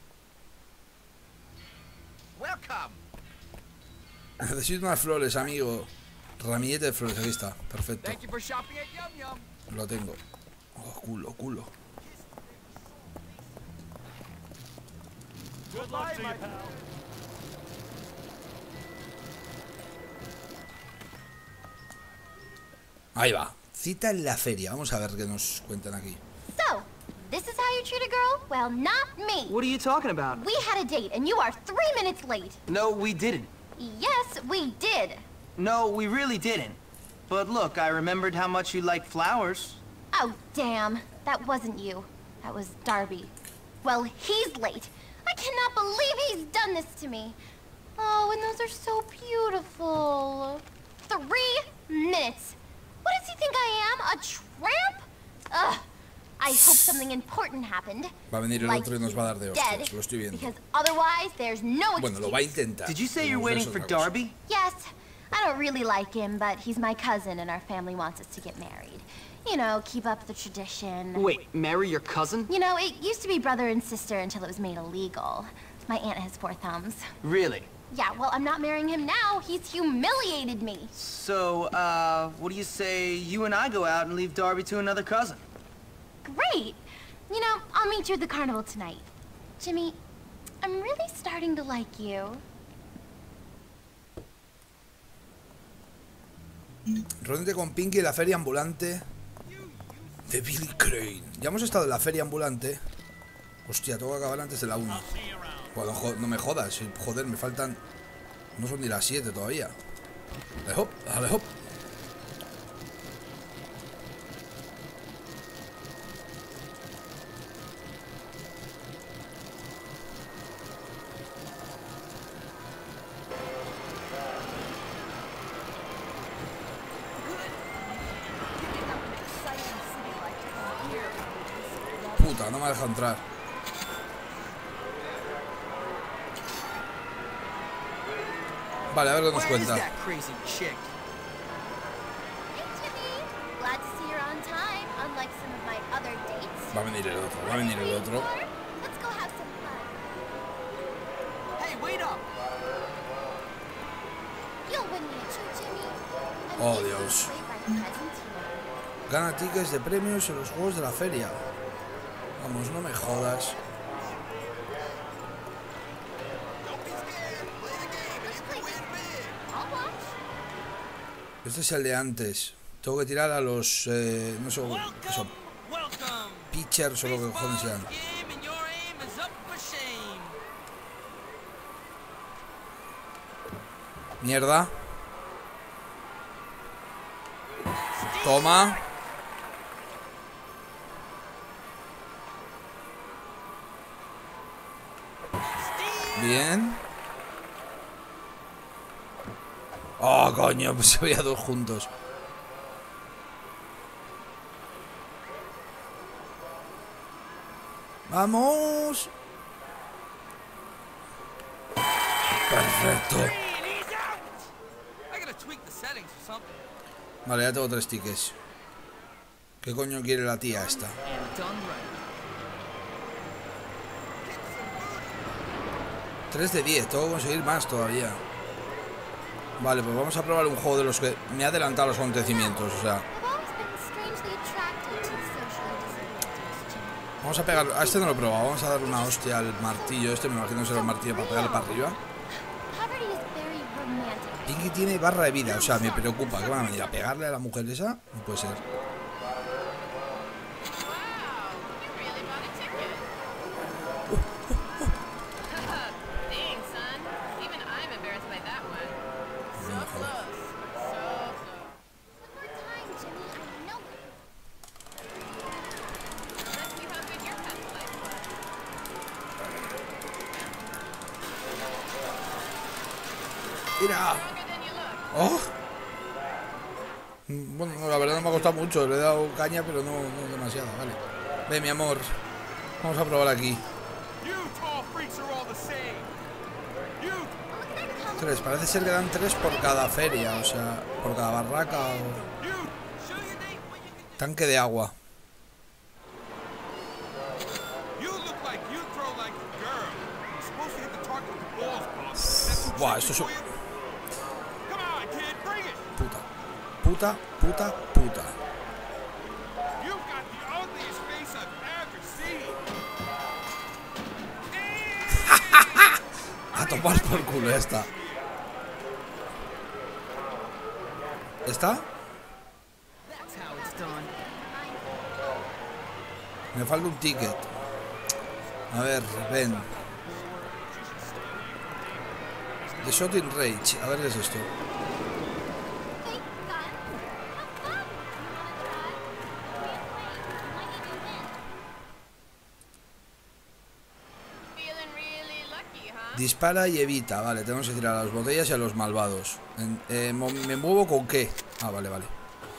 Necesito unas flores, amigo. Ramillete de flores, aquí está. Perfecto. Lo tengo. Oh, culo, culo. Ahí va. Cita en la feria. Vamos a ver qué nos cuentan aquí. So, this is how you treat a girl? Well, not me. What are you talking about? We had a date, and you are three minutes late. No, we didn't. Yes, we did. No, we really didn't. But look, I remembered how much you like flowers. Oh, damn. That wasn't you. That was Darby. Well, he's late. I cannot believe he's done this to me. Oh, and those are so beautiful. Three minutes. What does he think I am? A tramp? Ugh. I hope something important happened. Va a venir el like otro y nos va a dar de hostias. dead, Lo estoy viendo. because otherwise there's no excuse. Bueno, lo va a intentar. Did you say you're waiting for Darby? Yes. I don't really like him, but he's my cousin and our family wants us to get married. You know, keep up the tradition. Wait, marry your cousin? You know, it used to be brother and sister until it was made illegal. My aunt has four thumbs. Really? Yeah, well, I'm not marrying him now. He's humiliated me. So, uh, what do you say you and I go out and leave Darby to another cousin? Great. You know, I'll meet you at the carnival tonight. Jimmy, I'm really starting to like you. Reúnete con Pinky en la feria ambulante de Billy Crane. Ya hemos estado en la feria ambulante. Hostia, tengo que acabar antes de la una. Bueno, no me jodas. Joder, me faltan... No son ni las siete todavía. Dale hop, dale hop. Puta, no me deja entrar. Vale, a ver qué nos cuenta. Va a venir el otro, va a venir el otro. Oh, Dios. Gana tickets de premios en los juegos de la feria. Vamos, no me jodas. Este es el de antes. Tengo que tirar a los... Eh, no sé qué son. Pitchers o lo que cojones sean. Mierda. Toma. Bien. Oh, coño, pues se veía dos juntos. Vamos. Perfecto. Vale, ya tengo tres tickets. ¿Qué coño quiere la tía esta? tres de diez, tengo que conseguir más todavía. Vale, pues vamos a probar un juego de los que me ha adelantado los acontecimientos, o sea. Vamos a pegar... A este no lo he probado, vamos a dar una hostia al martillo. Este me imagino que será el martillo para pegarle para arriba. Pinky tiene barra de vida, o sea, me preocupa. ¿Qué van a venir a pegarle a la mujer esa? No puede ser. ¡Mira! ¡Oh! Bueno, la verdad no me ha costado mucho. Le he dado caña, pero no, no demasiado. Vale. Ve, mi amor. Vamos a probar aquí. Tres. Parece ser que dan tres por cada feria. O sea, por cada barraca o... Tanque de agua. Buah, esto es... Puta, puta, puta, puta. A tomar por culo esta. ¿Esta? Me falta un ticket. A ver, ven. The Shot in Rage. A ver qué es esto. Dispara y evita. Vale, tenemos que tirar a las botellas y a los malvados. En, eh, ¿Me muevo con qué? Ah, vale, vale.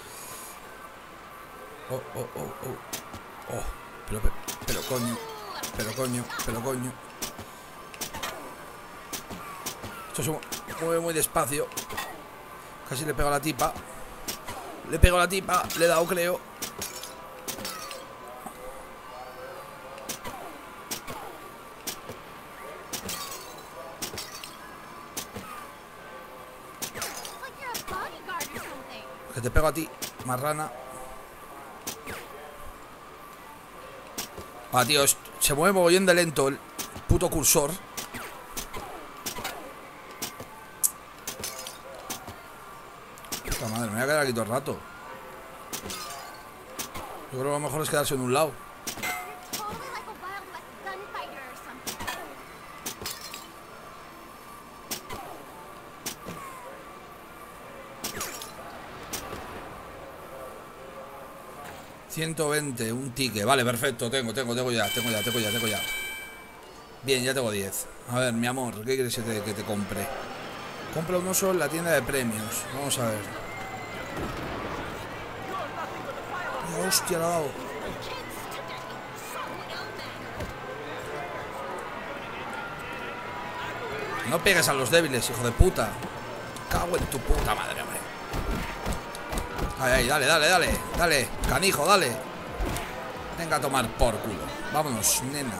Oh, oh, oh, oh. Oh, pero, pero, pero coño. Pero coño, pero coño. Esto se mueve muy despacio. Casi le pego a la tipa. Le pego a la tipa. Le he dado, creo. Que te pego a ti, marrana. Ah, tío, se mueve mogollón de lento el puto cursor. Puta madre, me voy a quedar aquí todo el rato. Yo creo que lo mejor es quedarse en un lado. ciento veinte, un ticket. Vale, perfecto, tengo, tengo, tengo ya, tengo ya, tengo ya, tengo ya. Bien, ya tengo diez. A ver, mi amor, ¿qué quieres que te, que te compre? Compra un oso en la tienda de premios. Vamos a ver. Oh, hostia, la ha dado. No pegues a los débiles, hijo de puta. Cago en tu puta madre, hombre. Ay, ay, dale, dale, dale, dale, canijo, dale. Venga a tomar por culo. Vámonos, nena.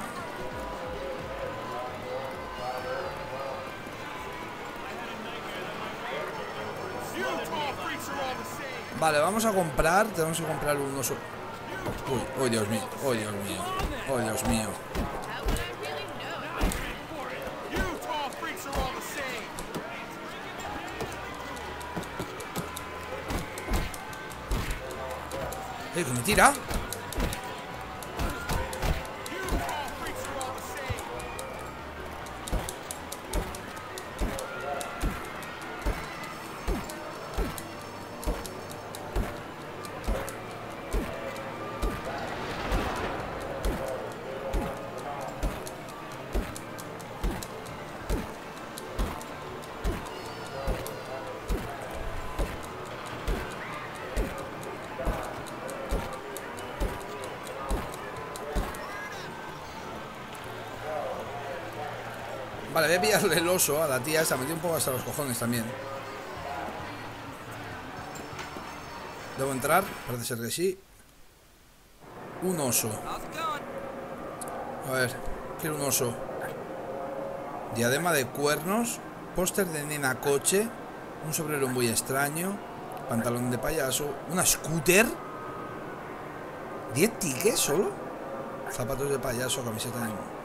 Vale, vamos a comprar. Tenemos que comprar un oso. Uy, uy, Dios mío, uy, Dios mío, uy, Dios mío. Eh, que me tira. Vale, voy a pillarle el oso a la tía. Se ha metido un poco hasta los cojones también. ¿Debo entrar? Parece ser que sí. Un oso. A ver, quiero un oso. Diadema de cuernos. Póster de nena coche. Un sombrero muy extraño. Pantalón de payaso. Una scooter. ¿diez tickets solo? Zapatos de payaso, camiseta de...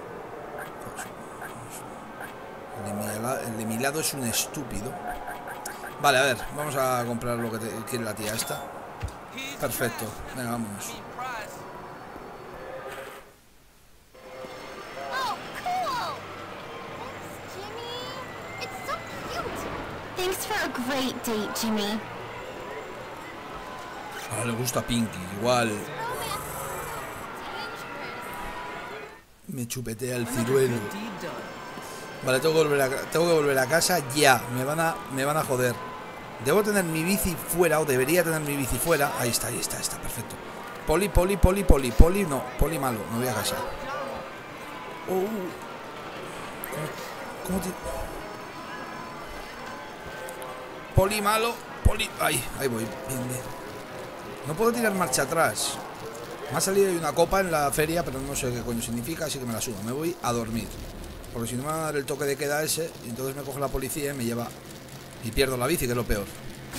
El de, mi lado, el de mi lado es un estúpido. Vale, a ver, vamos a comprar lo que te, quiere la tía esta. Perfecto, venga, vámonos. Thanks for a great date, Jimmy. Ahora le gusta Pinky, igual. Me chupetea el ciruelo. Vale, tengo que volver a, tengo que volver a casa ya. Me van a, me van a joder. Debo tener mi bici fuera, o debería tener mi bici fuera. Ahí está, ahí está, está perfecto. Poli, poli, poli, poli, poli, no, poli malo, me voy a casa. Oh, ¿Cómo, cómo te... Poli malo, poli... Ahí, ahí voy, bien, bien. No puedo tirar marcha atrás. Me ha salido ahí una copa en la feria, pero no sé qué coño significa, así que me la subo. Me voy a dormir. Porque si no me va a dar el toque de queda ese, y entonces me coge la policía y me lleva... Y pierdo la bici, que es lo peor.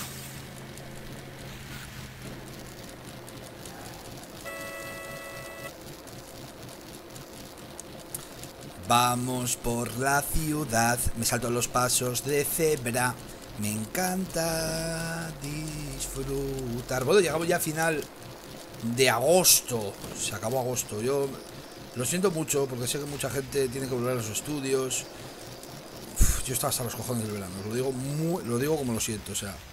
Vamos por la ciudad. Me salto los pasos de cebra. Me encanta disfrutar. Bueno, llegamos ya a final de agosto. Se acabó agosto. Yo lo siento mucho porque sé que mucha gente tiene que volver a los estudios. Uf, yo estaba hasta los cojones del verano. Lo digo, muy, lo digo como lo siento, o sea.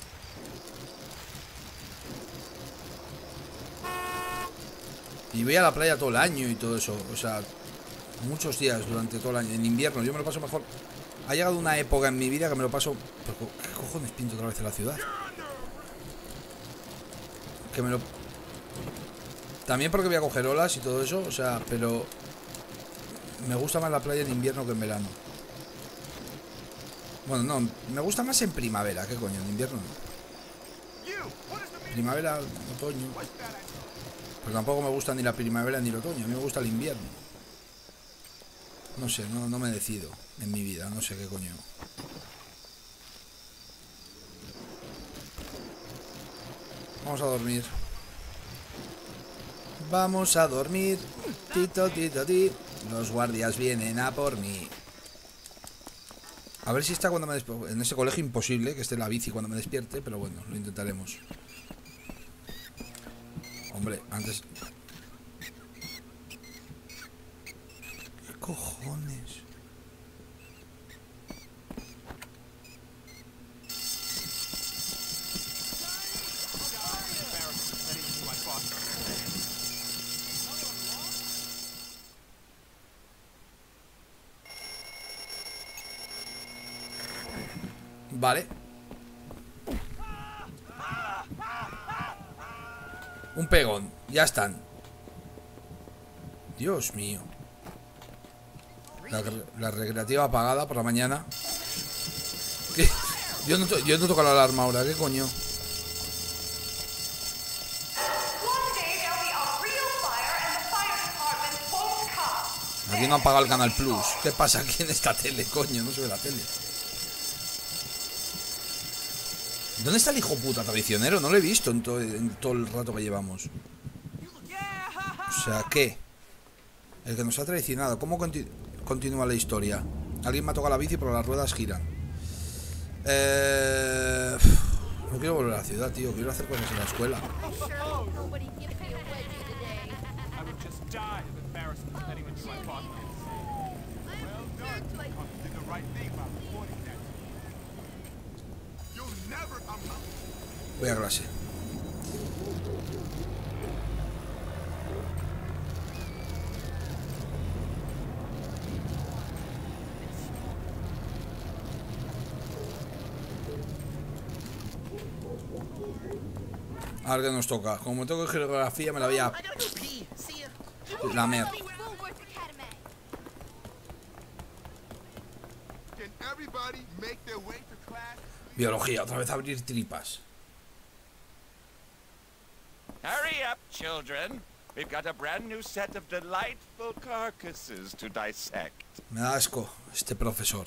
Y voy a la playa todo el año y todo eso. O sea, muchos días durante todo el año. En invierno yo me lo paso mejor Ha llegado una época en mi vida que me lo paso... ¿Qué cojones pinto otra vez en la ciudad? Que me lo... También porque voy a coger olas y todo eso, o sea, pero... Me gusta más la playa en invierno que en verano. Bueno, no, me gusta más en primavera, ¿qué coño? En invierno no. Primavera, otoño. Pero tampoco me gusta ni la primavera ni el otoño, a mí me gusta el invierno. No sé, no, no me decido en mi vida, no sé qué coño. Vamos a dormir. Vamos a dormir. Tito, tito, ti. Los guardias vienen a por mí. A ver si está cuando me despierte. En ese colegio imposible que esté la bici cuando me despierte, pero bueno, lo intentaremos. Hombre, antes... ¿Qué cojones? Vale. Un pegón, ya están. Dios mío. La, la recreativa apagada por la mañana. ¿Qué? Yo no, yo no toco la alarma ahora, ¿qué coño? Aquí no han pagado el Canal Plus. ¿Qué pasa aquí en esta tele, coño? No se ve la tele. ¿Dónde está el hijo puta traicionero? No lo he visto en, to en todo el rato que llevamos. O sea, ¿qué? El que nos ha traicionado. ¿Cómo conti continúa la historia? Alguien me ha tocado la bici, pero las ruedas giran. Eh... No quiero volver a la ciudad, tío. Quiero hacer cosas en la escuela. Voy a clase. A ver qué nos toca. Como tengo geografía me la voy a... lamer. Biología, otra vez abrir tripas. Hurry up, children. We've got a brand new set of delightful carcasses to dissect. Me da asco este profesor.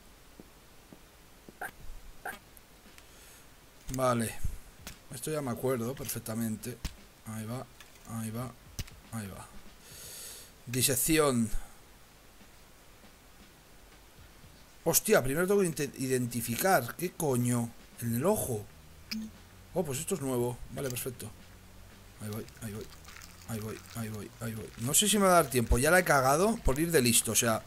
Vale. Esto ya me acuerdo perfectamente. Ahí va, ahí va, ahí va. Disección. Hostia, primero tengo que identificar. ¿Qué coño? En el ojo. Oh, pues esto es nuevo. Vale, perfecto. Ahí voy, ahí voy. Ahí voy, ahí voy, ahí voy. No sé si me va a dar tiempo. Ya la he cagado por ir de listo, o sea.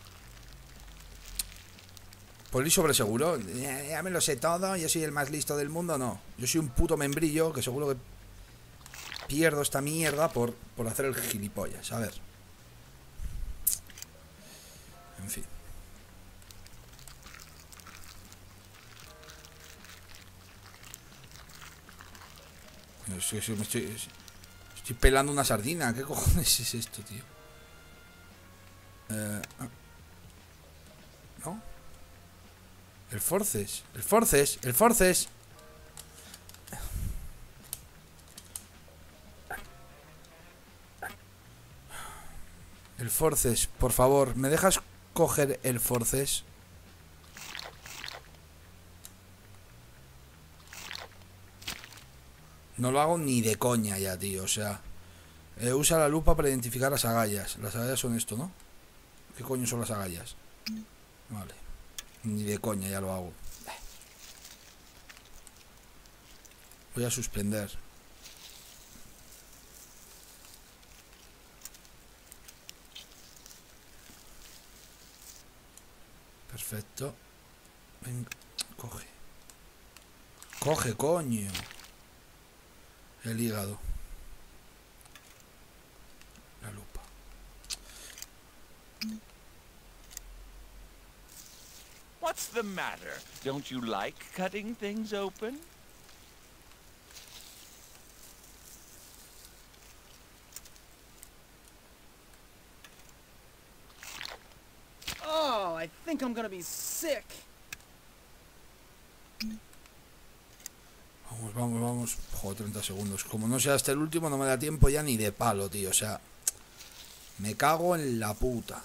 Por ir sobre seguro. Ya, ya me lo sé todo. Yo soy el más listo del mundo. No. Yo soy un puto membrillo que seguro que pierdo esta mierda por, por hacer el gilipollas. A ver. En fin. Estoy, estoy, estoy pelando una sardina. ¿Qué cojones es esto, tío? Eh, ¿No? El Forces. El Forces. El Forces. El Forces. Por favor, ¿me dejas coger el Forces? No lo hago ni de coña ya, tío, o sea... Eh, usa la lupa para identificar las agallas. Las agallas son esto, ¿no? ¿Qué coño son las agallas? Vale. Ni de coña ya lo hago. Voy a suspender. Perfecto. Venga, coge. Coge, coño. El hígado. La lupa. What's the matter? Don't you like cutting things open? Oh, I think I'm gonna be sick. Vamos, vamos, vamos. Joder, treinta segundos. Como no sea hasta el último, no me da tiempo ya ni de palo, tío. O sea, me cago en la puta.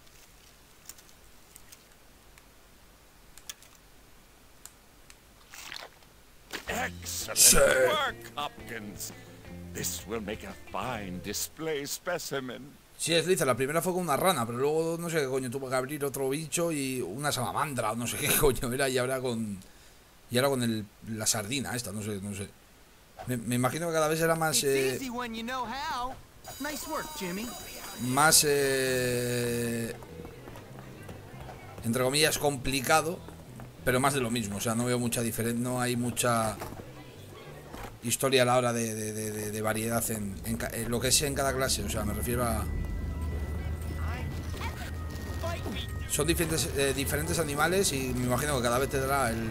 Excellent Sí. work, Hopkins. This will make a fine display specimen. Sí, es Liza, la primera fue con una rana, pero luego no sé qué coño, tuvo que abrir otro bicho y una salamandra, no sé qué coño era, y ahora con. Y ahora con el, la sardina esta, no sé, no sé. Me, me imagino que cada vez era más. Eh, It's easy when you know how. Nice work, Jimmy. más. Eh, entre comillas, complicado, pero más de lo mismo. O sea, no veo mucha diferencia, no hay mucha historia a la hora de, de, de, de, de variedad en, en, en lo que es en cada clase. O sea, me refiero a. Son diferentes, eh, diferentes animales y me imagino que cada vez te dará el.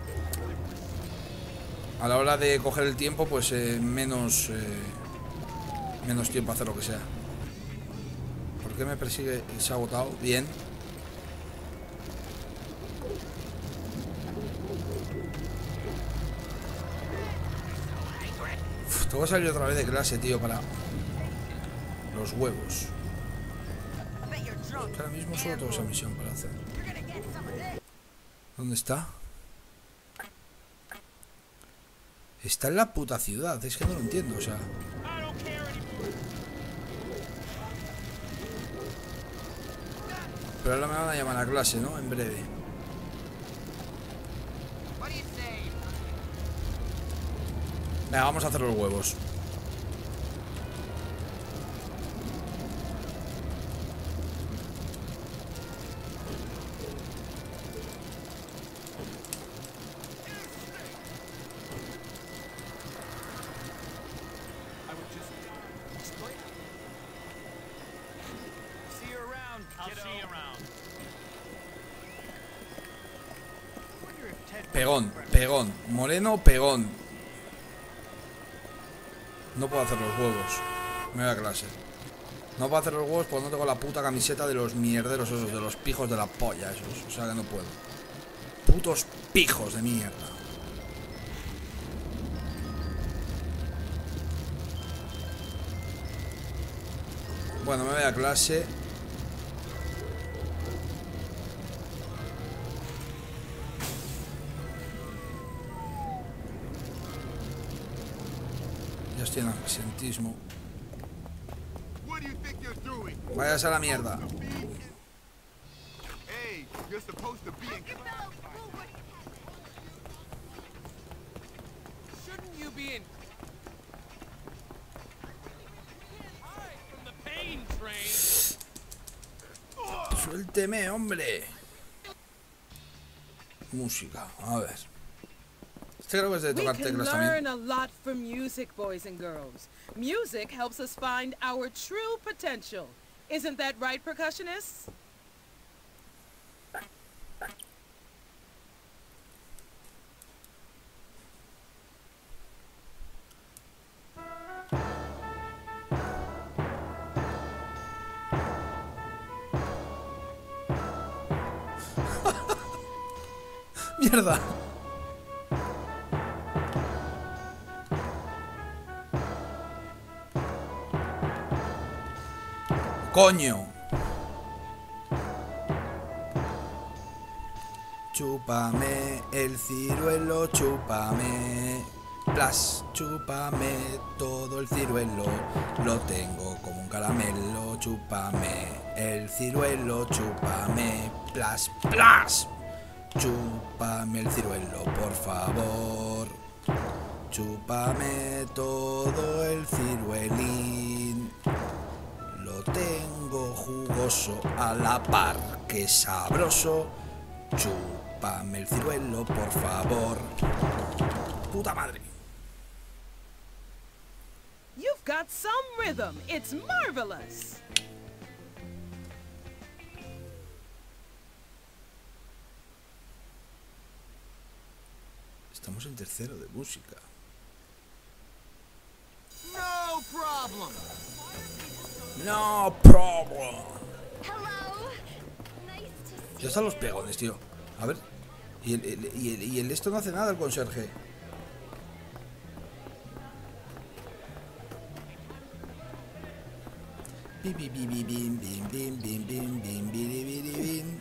A la hora de coger el tiempo, pues eh, menos. Eh, menos tiempo a hacer lo que sea. ¿Por qué me persigue? Se ha agotado. Bien. Uf, tengo que salir otra vez de clase, tío, para. Los huevos. Que ahora mismo solo tengo esa misión para hacer. ¿Dónde está? Está en la puta ciudad, es que no lo entiendo, o sea. Pero ahora me van a llamar a clase, ¿no? En breve. Venga, vamos a hacer los huevos. Pegón, pegón, moreno, pegón. No puedo hacer los huevos. Me voy a clase. No puedo hacer los huevos porque no tengo la puta camiseta de los mierderos esos, de los pijos de la polla esos. O sea que no puedo. Putos pijos de mierda. Bueno, me voy a clase. Ya estoy en absentismo. Vayas a la mierda. Hey, you're supposed to be in Shouldn't you be in? From the pain train. Suélteme, hombre. Música, a ver. Este creo que es de tocar teclas también. We can learn a lot from music, boys and girls. Music helps us find our true potential. Isn't that right, percussionists? Mierda. Coño. Chúpame el ciruelo, chúpame. Plas, chúpame todo el ciruelo. Lo tengo como un caramelo. Chúpame el ciruelo, chúpame. Plas, plas. Chúpame el ciruelo, por favor. Chúpame todo el ciruelín. Lo tengo jugoso a la par, que sabroso. Chúpame el ciruelo, por favor. Puta madre. You've got some rhythm. It's marvelous. Estamos en tercero de música. No problem. No problem. Hello. Nice to Ya están los pegones, tío. A ver. Y el, el- y el, y el esto no hace nada, el conserje. Bi, bi, bi, bi, bim, bim, bim, bim, bim, bim, biri, biri, bim.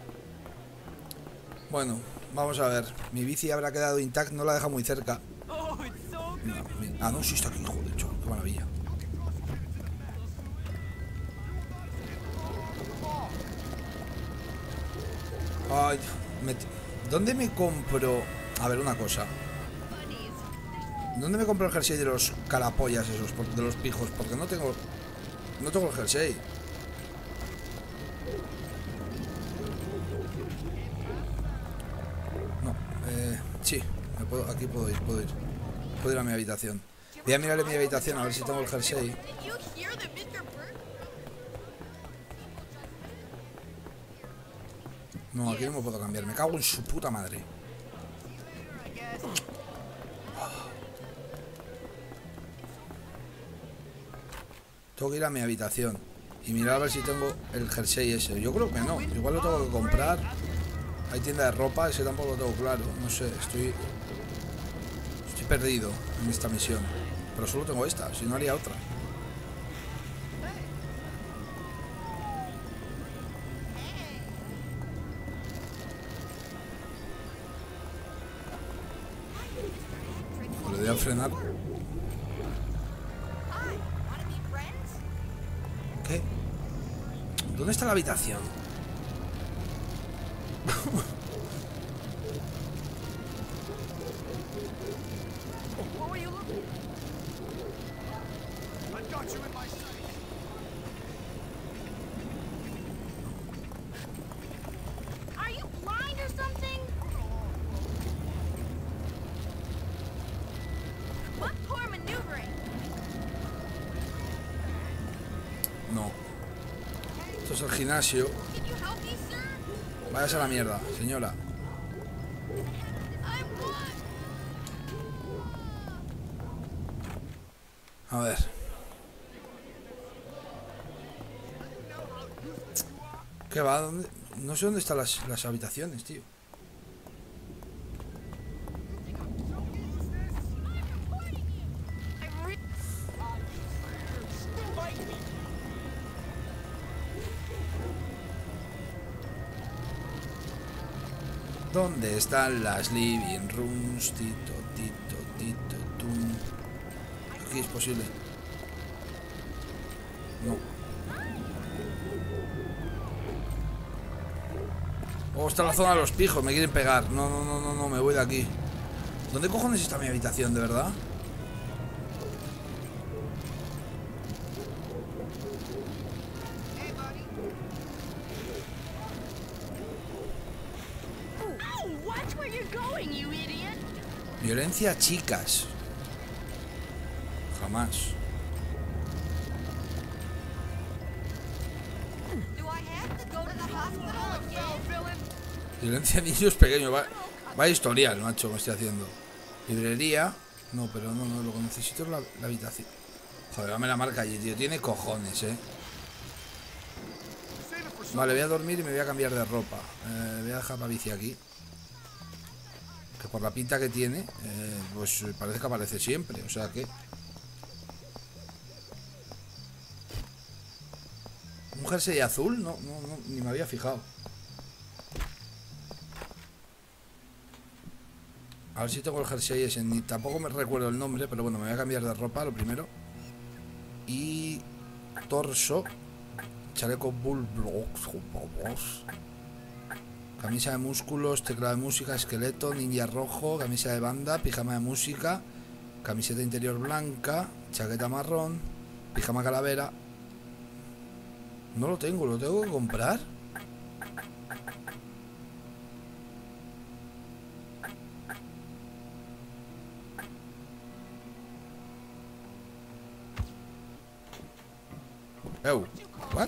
Bueno, vamos a ver. Mi bici habrá quedado intacta, no la deja muy cerca. Oh, it's so No, mi- ah, no, sí está aquí, joder, chaval, qué maravilla. Ay, me- ¿dónde me compro? A ver, una cosa. ¿Dónde me compro el jersey de los calapollas esos, por- de los pijos? Porque no tengo... No tengo el jersey. No, eh... Sí, me puedo, aquí puedo ir, puedo ir. Puedo ir a mi habitación. Voy a mirar en mi habitación a ver si tengo el jersey. Did you hear that Mister Burke? No, aquí no me puedo cambiar. Me cago en su puta madre. Tengo que ir a mi habitación y mirar a ver si tengo el jersey ese. Yo creo que no. Igual lo tengo que comprar. Hay tienda de ropa, ese tampoco lo tengo claro. No sé, estoy... Estoy perdido en esta misión. Pero solo tengo esta, si no haría otra. Le doy a frenar. ¿Qué? ¿Dónde está la habitación? What were you looking? I got you in my sight. Are you blind or something? What poor maneuvering? No. Esto es el gimnasio. Can you help me, sir? Váyase a la mierda, señora. I want. A ver. ¿Qué va? ¿Dónde? No sé dónde están las, las habitaciones, tío. ¿Dónde están las living rooms? Tito, tito, tito, tum. Aquí es posible. No. Oh, está la zona de los pijos, me quieren pegar. No, no, no, no, no, me voy de aquí. ¿Dónde cojones está mi habitación, de verdad? Oh, watch where you're going, you idiot! Violencia a chicas. Jamás. Do I have to go to the hospital again? Violencia a niños pequeños. Va, vaya historial, macho, me estoy haciendo. Librería. No, pero no, no, lo que necesito es la, la habitación. Joder, dame la marca allí, tío. Tiene cojones, eh. Vale, voy a dormir y me voy a cambiar de ropa. Eh, voy a dejar la bici aquí. Que por la pinta que tiene, eh, pues parece que aparece siempre. O sea que... ¿Un jersey azul? No, no, no, ni me había fijado. A ver si tengo el jersey ese. Ni tampoco me recuerdo el nombre, pero bueno, me voy a cambiar de ropa lo primero. Y... torso. Chaleco Bull Blocks. Camisa de músculos, teclado de música, esqueleto, ninja rojo, camisa de banda, pijama de música, camiseta interior blanca, chaqueta marrón, pijama calavera. No lo tengo, ¿lo tengo que comprar? Ew, what?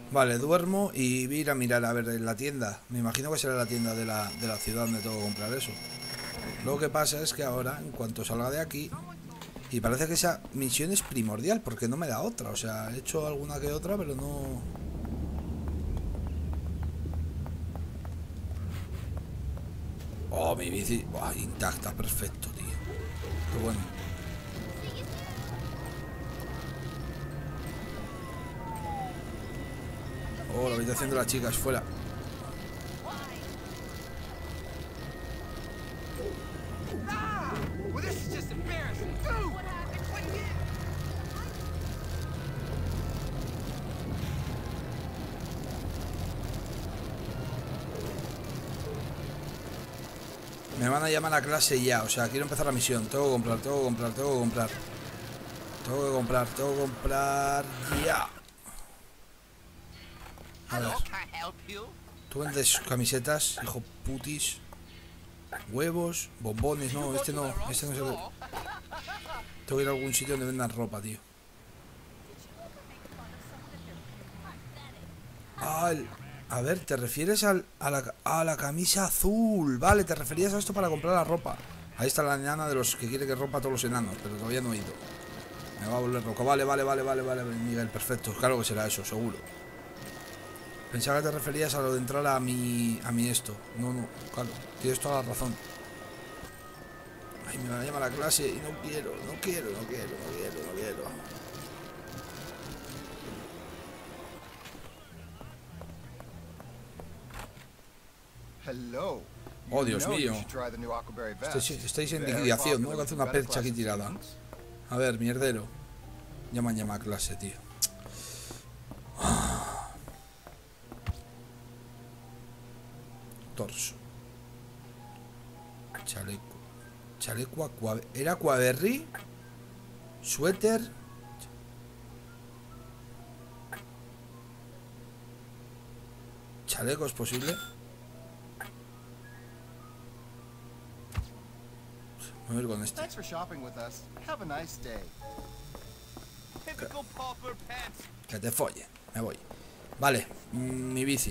Vale, duermo y voy a ir a mirar a ver en la tienda. Me imagino que será la tienda de la, de la ciudad donde tengo que comprar eso. Lo que pasa es que ahora, en cuanto salga de aquí... Y parece que esa misión es primordial porque no me da otra. O sea, he hecho alguna que otra, pero no... Oh, mi bici... Oh, intacta, perfecto, tío. Qué bueno. Oh, la habitación de las chicas, fuera. Me van a llamar a clase ya, o sea, quiero empezar la misión. Tengo que comprar, tengo que comprar, tengo que comprar. Tengo que comprar, tengo que comprar ya. A ver. Tú vendes camisetas, hijo putis. Huevos, bombones, no, este no, este no se ve. Tengo que ir a algún sitio donde vendan ropa, tío. Ah, el... A ver, ¿te refieres al, a, la, a la camisa azul? Vale, te referías a esto para comprar la ropa. Ahí está la enana de los que quiere que rompa a todos los enanos, pero todavía no he ido. Me va a volver loco. Vale, vale, vale, vale, vale, Miguel, perfecto. Claro que será eso, seguro. Pensaba que te referías a lo de entrar a mi, a mi esto. No, no, claro, tienes toda la razón. Ay, me van a llamar a la clase y no quiero, no quiero, no quiero, no quiero, no quiero. Hello. Oh, Dios mío. Estáis, estáis en liquidación, ¿no? Que hace una percha aquí tirada. A ver, mierdero. Ya me han llamado a clase, tío. Torso. Chaleco. Chaleco aqua... ¿Era Aquaberry? Suéter. Chaleco, ¿es posible? Voy a ir con este. Que te folle. Me voy. Vale, mi bici.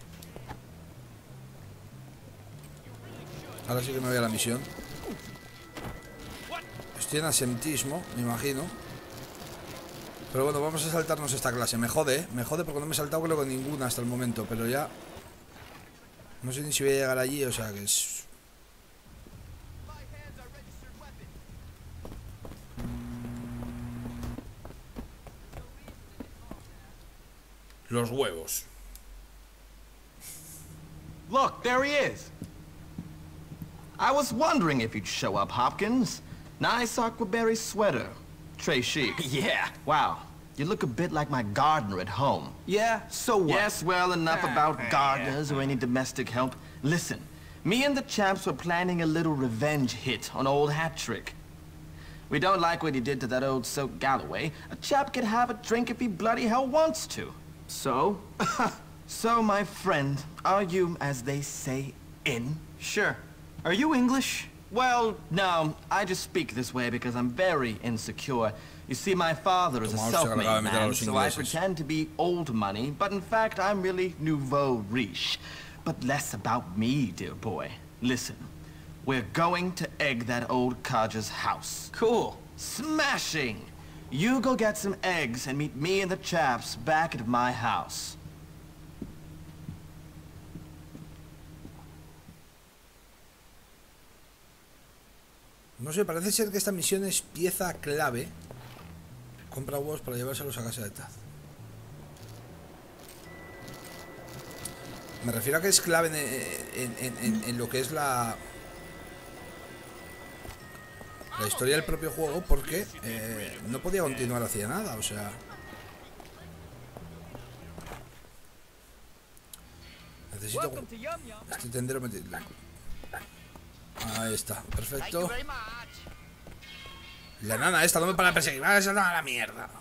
Ahora sí que me voy a la misión. Estoy en asentismo, me imagino. Pero bueno, vamos a saltarnos esta clase. Me jode, ¿eh? Me jode porque no me he saltado creo que ninguna hasta el momento. Pero ya... No sé ni si voy a llegar allí, o sea que es... Los huevos. Look, there he is. I was wondering if you'd show up, Hopkins. Nice aquaberry sweater. Très chic. Yeah. Wow. You look a bit like my gardener at home. Yeah? So what? Yes, well, enough about gardeners or any domestic help. Listen, me and the chaps were planning a little revenge hit on old Hat-Trick. We don't like what he did to that old soak Galloway. A chap could have a drink if he bloody hell wants to. So? So, my friend, are you, as they say, in? Sure. Are you English? Well, no, I just speak this way because I'm very insecure. You see, my father is a self-made man, so I pretend to be old money, but in fact, I'm really nouveau riche. But less about me, dear boy. Listen, we're going to egg that old codger's house. Cool. Smashing! You go get some eggs and meet me and the chaps back at my house. No sé, parece ser que esta misión es pieza clave. Compra huevos para llevárselos a casa de Taz. Me refiero a que es clave en, en, en, en lo que es la... La historia del propio juego, porque eh, no podía continuar hacia nada, o sea... Necesito... Este tendero meterlo. Ahí está, perfecto. La nana esta no me para de perseguir. Va a saltar a la mierda.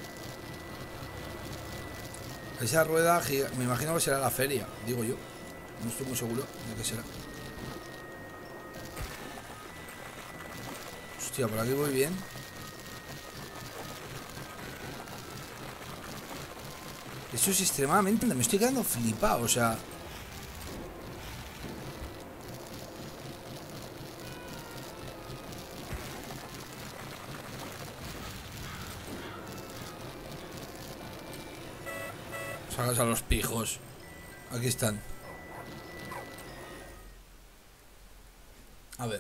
Esa rueda, me imagino que será la feria, digo yo. No estoy muy seguro de qué será. Hostia, por aquí voy bien. Eso es extremadamente... Me estoy quedando flipado, o sea... Sacas a los pijos. Aquí están. A ver.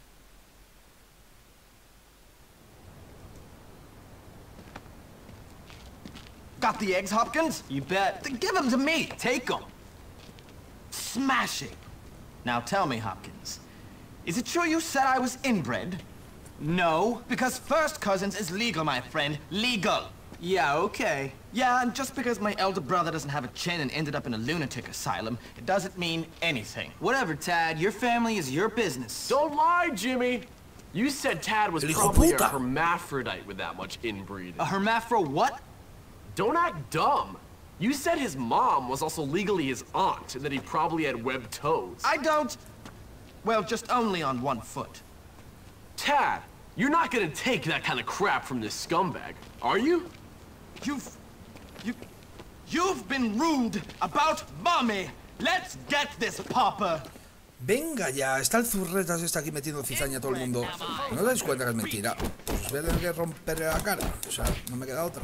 Got the eggs, Hopkins? You bet. Then give them to me. Take them. Smashing. Now tell me, Hopkins, is it true you said I was inbred? No, because first cousins is legal, my friend. Legal. Yeah, okay. Yeah, and just because my elder brother doesn't have a chin and ended up in a lunatic asylum, it doesn't mean anything. Whatever, Tad. Your family is your business. Don't lie, Jimmy. You said Tad was probably a hermaphrodite with that much inbreeding. A hermaphro what? Don't act dumb. You said his mom was also legally his aunt and that he probably had webbed toes. I don't... Well, just only on one foot. Tad, you're not gonna take that kind of crap from this scumbag, are you? You've... You... You've been rude about mommy. Let's get this, Papa. Venga ya, está el zurretas, está aquí metiendo cizaña a todo el mundo. ¿No os dais cuenta que es mentira? Pues os voy a tener que romper la cara. O sea, no me queda otra.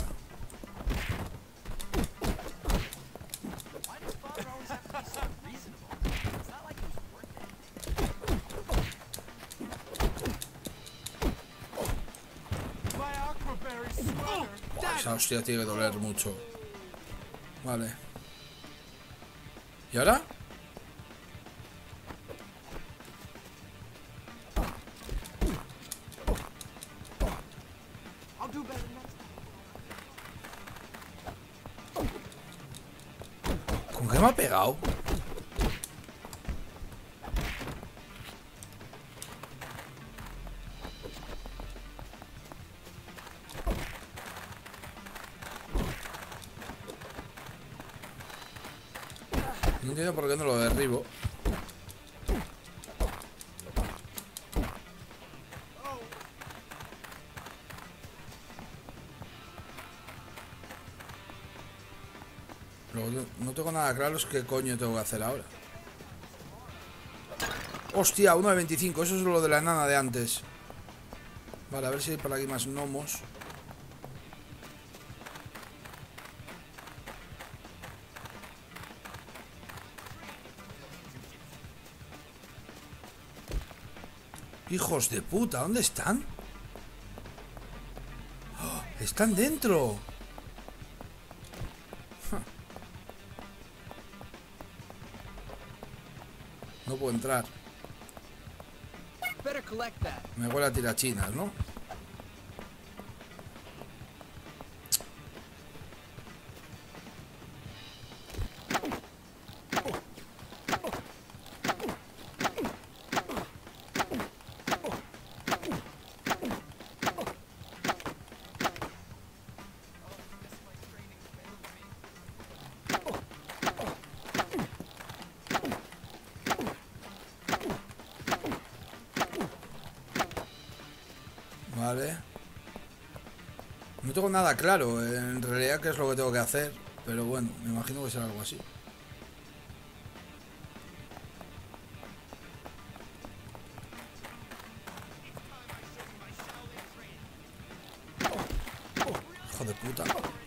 Esa hostia tiene que doler mucho. Vale. ¿Y ahora? ¿Con qué me ha pegado? No entiendo por qué no lo derribo. Luego no, no tengo nada claro es qué coño tengo que hacer ahora. Hostia, uno de veinticinco. Eso es lo de la enana de antes. Vale, a ver si hay por aquí más gnomos. Hijos de puta, ¿dónde están? ¡Oh! ¡Están dentro! No puedo entrar. Me huele a tirachinas, ¿no? Vale. No tengo nada claro en realidad qué es lo que tengo que hacer, pero bueno, me imagino que será algo así. Hijo de puta.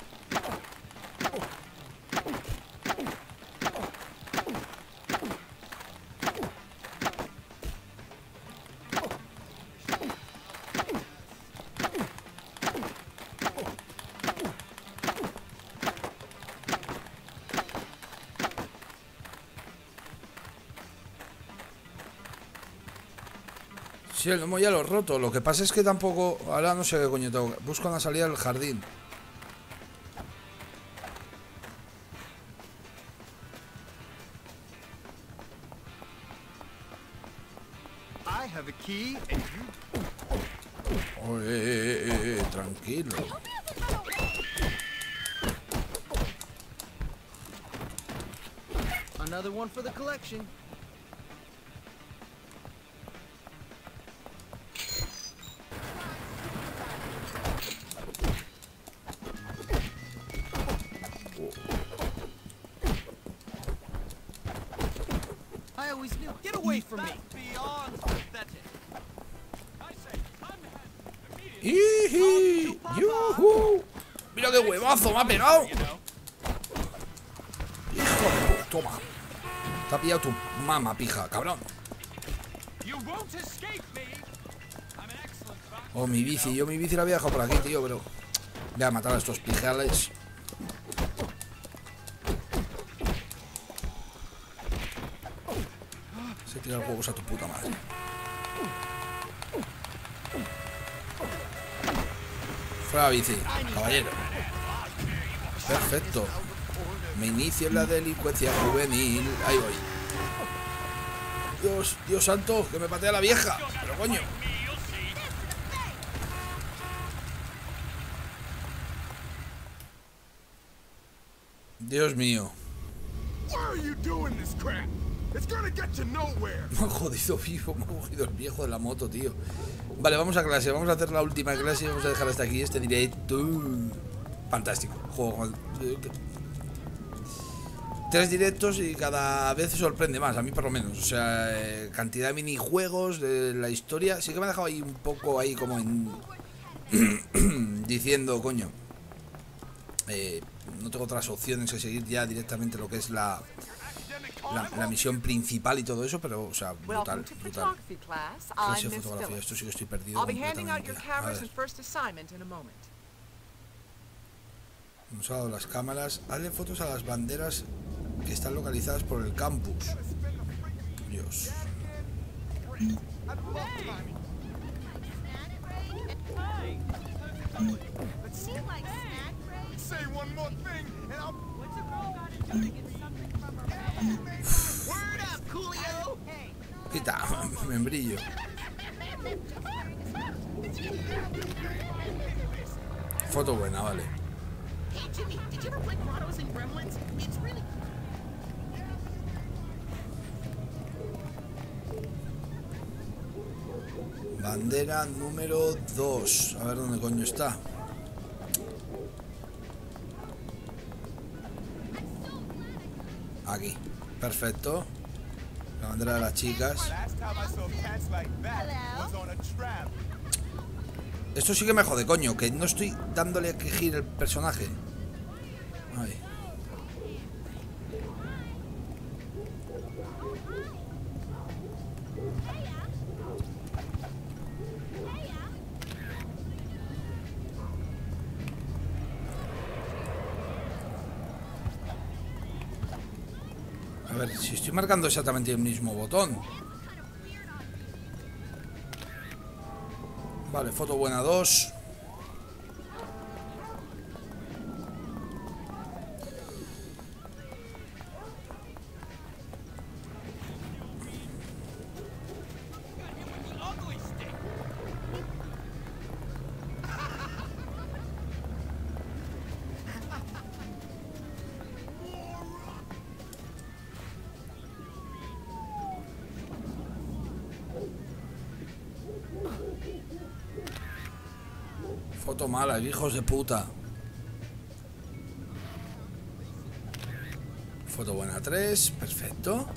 Sí, el gnomo ya lo he roto. Lo que pasa es que tampoco... Ahora no sé qué coño tengo. Busco una salida del jardín. I have a key and you... Oh, eh, eh, eh, eh, tranquilo. Another one for the collection. I always knew. Get away from me. Beyond pathetic. ¡Iji! ¡Yuhu! ¡Mira qué huevazo me ha pegado! ¡Hijo de puta! Toma. Te ha pillado tu mama, pija, cabrón. Oh, mi bici. Yo mi bici la había dejado por aquí, tío, pero... Voy a matar a estos pijales. Se tira los huevos a tu puta madre. Fuera la bici, caballero. Perfecto. Me inicio en la delincuencia juvenil. Ahí voy. Dios, Dios santo, que me patea la vieja. Pero coño. Dios mío. Me ha jodido vivo, me ha cogido el viejo de la moto, tío. Vale, vamos a clase, vamos a hacer la última clase y vamos a dejar hasta aquí este directo. Fantástico, juego. Tres directos y cada vez sorprende más, a mí por lo menos. O sea, eh, cantidad de minijuegos, de la historia. Sí que me ha dejado ahí un poco ahí como en... diciendo, coño, eh, no tengo otras opciones que seguir ya directamente lo que es la... La, la misión principal y todo eso, pero, o sea, brutal, brutal. Clase de fotografía, esto sí que estoy perdido completamente. A ver. Hemos dado las cámaras. Hazle fotos a las banderas que están localizadas por el campus. Dios. Quita, membrillo. Foto buena, vale. Bandera número dos. A ver dónde coño está. Aquí, perfecto. La bandera de las chicas. Esto sí que me jode, coño, que no estoy dándole a que gire el personaje. Ay. A ver, si estoy marcando exactamente el mismo botón. Vale, foto buena dos. Foto mala, hijos de puta. Foto buena tres, perfecto.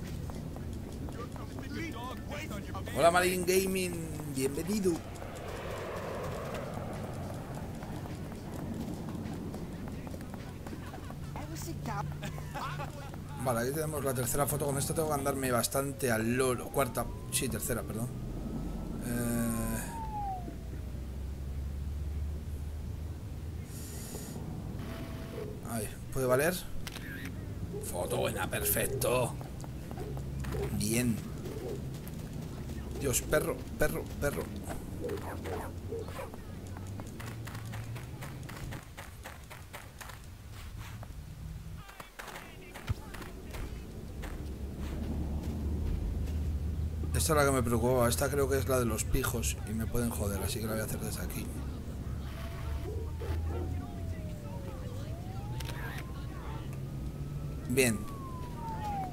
Hola Marine Gaming, bienvenido. Vale, aquí tenemos la tercera foto. Con esto tengo que andarme bastante al loro. Cuarta, sí, tercera, perdón. Eh... Ahí, ¿puede valer? Foto buena, perfecto. Bien. Dios, perro, perro, perro. Esta es la que me preocupaba. Esta creo que es la de los pijos y me pueden joder, así que la voy a hacer desde aquí. Bien.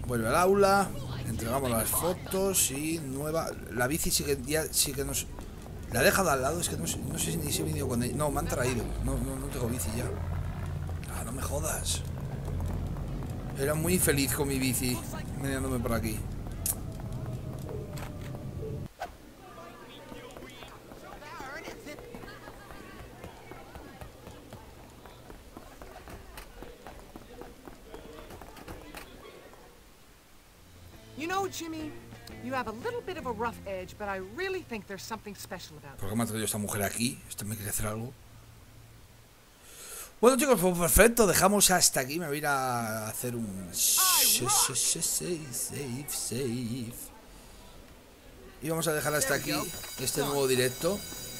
Vuelve al aula. Entregamos las fotos y nueva. La bici sí que ya sí que nos. La he dejado al lado, es que no sé, no sé ni si he venido con ella. No, me han traído. No, no, no tengo bici ya. Ah, no me jodas. Era muy feliz con mi bici, meneándome por aquí. You know, Jimmy, you have a little bit of a rough edge, but I really think there's something special about you. ¿Por qué me ha traído esta mujer aquí? ¿Este me quiere hacer algo? Bueno, chicos, pues perfecto. Dejamos hasta aquí. Me voy a ir a hacer un save, save, save. Y vamos a dejar hasta aquí este nuevo directo.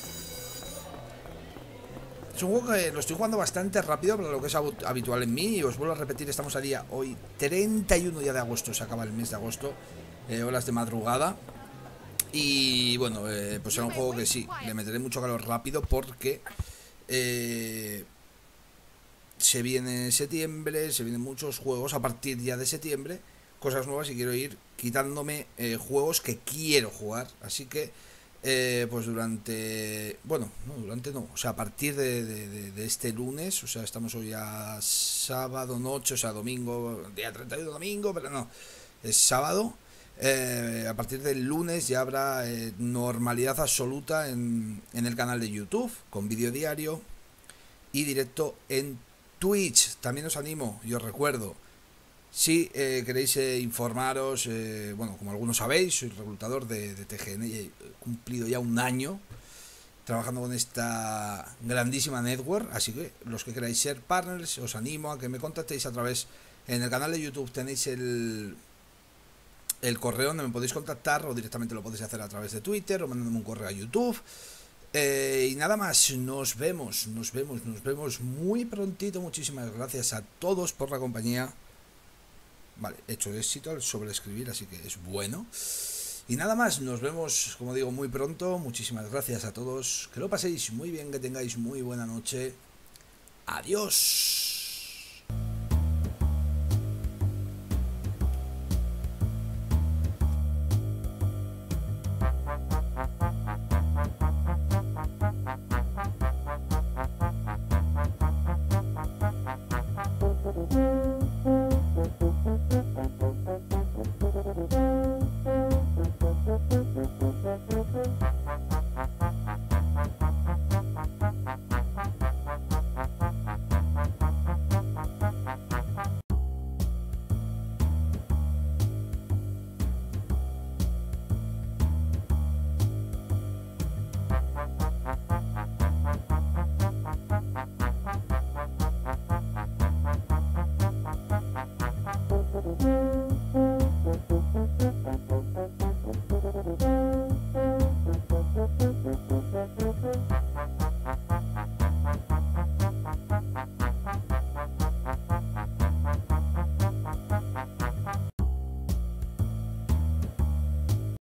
Es un juego que lo estoy jugando bastante rápido para lo que es habitual en mí. Y os vuelvo a repetir, estamos a día hoy treinta y uno día de agosto. Se acaba el mes de agosto, eh, horas de madrugada. Y bueno, eh, pues será un juego que sí, le meteré mucho calor rápido porque eh, se viene septiembre, se vienen muchos juegos a partir ya de septiembre, cosas nuevas, y quiero ir quitándome eh, juegos que quiero jugar. Así que eh, pues durante, bueno, no, durante no, o sea, a partir de, de, de, de este lunes, o sea, estamos hoy a sábado noche, o sea, domingo, día treinta y uno domingo, pero no, es sábado. Eh, a partir del lunes ya habrá eh, normalidad absoluta en, en el canal de YouTube, con vídeo diario y directo en Twitch. También os animo y os recuerdo, si eh, queréis eh, informaros, eh, bueno, como algunos sabéis, soy reclutador de, de T G N y he cumplido ya un año trabajando con esta grandísima network, así que los que queráis ser partners, os animo a que me contactéis a través, en el canal de YouTube tenéis el, el correo donde me podéis contactar, o directamente lo podéis hacer a través de Twitter o mandándome un correo a YouTube. Eh, y nada más, nos vemos, nos vemos, nos vemos muy prontito. Muchísimas gracias a todos por la compañía. Vale, he hecho éxito al sobreescribir, así que es bueno. Y nada más, nos vemos, como digo, muy pronto. Muchísimas gracias a todos. Que lo paséis muy bien, que tengáis muy buena noche. Adiós.